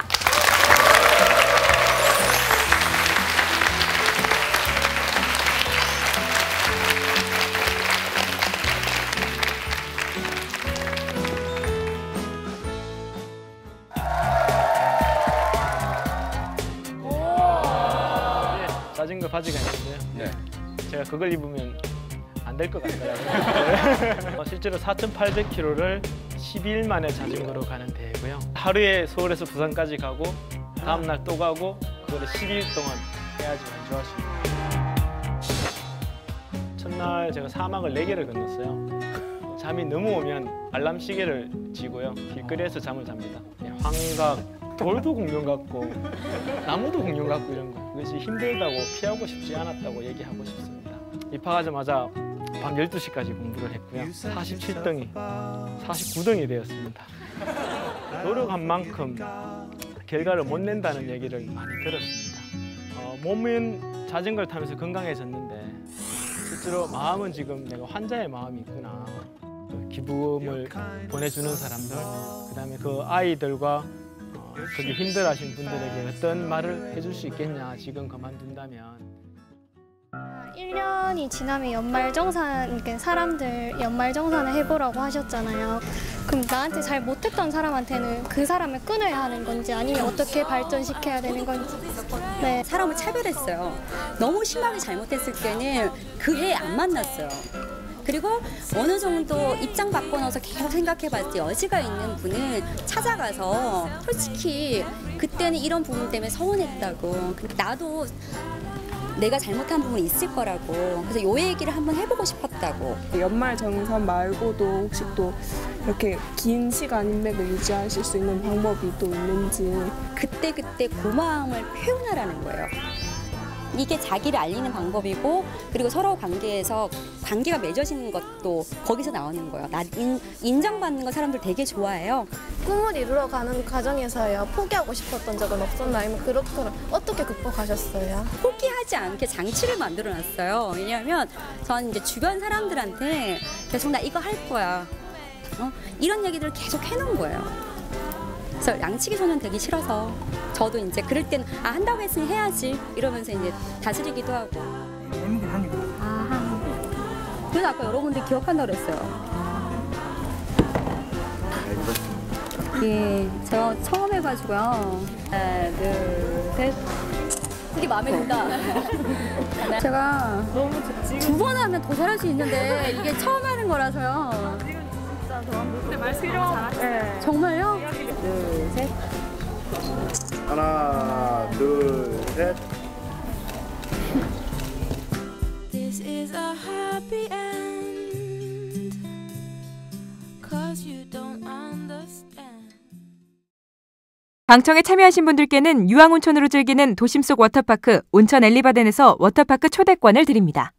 자전거 바지가 있는데요. 제가 그걸 입으면 안 될 것 같더라고요. 실제로 4,800km를 12일 만에 자전거로 가는 대회고요. 하루에 서울에서 부산까지 가고 다음 날 또 가고 그거를 12일 동안 해야지만 좋아할 수 있습니다. 첫날 제가 사막을 4개를 건넜어요. 잠이 너무 오면 알람 시계를 쥐고요. 길거리에서 잠을 잡니다. 환각, 돌도 공룡 같고 나무도 공룡 같고 이런 거. 그것이 힘들다고 피하고 싶지 않았다고 얘기하고 싶습니다. 입학하자마자 밤 12시까지 공부를 했고요. 47등이 49등이 되었습니다. 노력한 만큼 결과를 못 낸다는 얘기를 많이 들었습니다. 몸은 자전거를 타면서 건강해졌는데 실제로 마음은 지금 내가 환자의 마음이 있구나. 기부금을 보내주는 사람들, 그다음에 그 아이들과 그게 힘들어하신 분들에게 어떤 말을 해줄 수 있겠냐, 지금 그만둔다면. 1년이 지나면 연말정산, 그러니까 사람들 연말정산을 해보라고 하셨잖아요. 그럼 나한테 잘 못했던 사람한테는 그 사람을 끊어야 하는 건지 아니면 어떻게 발전시켜야 되는 건지. 네. 사람을 차별했어요. 너무 심하게 잘못했을 때는 그 해 안 만났어요. 그리고 어느 정도 입장 바꿔놓아서 계속 생각해봤지 여지가 있는 분은 찾아가서 솔직히 그때는 이런 부분 때문에 서운했다고. 나도 내가 잘못한 부분이 있을 거라고. 그래서 요 얘기를 한번 해보고 싶었다고. 연말정산 말고도 혹시 또 이렇게 긴 시간 인맥을 유지하실 수 있는 방법이 또 있는지. 그때그때 고마움을 표현하라는 거예요. 이게 자기를 알리는 방법이고, 그리고 서로 관계에서 관계가 맺어지는 것도 거기서 나오는 거예요. 인정받는 거 사람들 되게 좋아해요. 꿈을 이루러 가는 과정에서요, 포기하고 싶었던 적은 없었나요? 아니면 그렇거나 어떻게 극복하셨어요? 포기하지 않게 장치를 만들어 놨어요. 왜냐하면 전 이제 주변 사람들한테 계속 나 이거 할 거야, 이런 얘기들을 계속 해놓은 거예요. 그래서 양치기 소년 되기 싫어서 저도 이제 그럴 때는 한다고 했으니 해야지 이러면서 이제 다스리기도 하고. 재밌긴 합니다. 그래서 아까 여러분들 기억한다고 그랬어요. 예, 제가 처음 해가지고요. 하나, 둘, 셋. 이게 마음에 든다. 제가 너무 좋지. 2번 하면 더 잘할 수 있는데 이게 처음 하는 거라서요. 진짜 근데 말씀 너무 잘하시네요. 정말요? 둘, 셋. 하나, 둘, 셋. This is a happy end, 'cause you don't understand. 방청에 참여하신 분들께는 유황온천으로 즐기는 도심 속 워터파크 온천 엘리바덴에서 워터파크 초대권을 드립니다.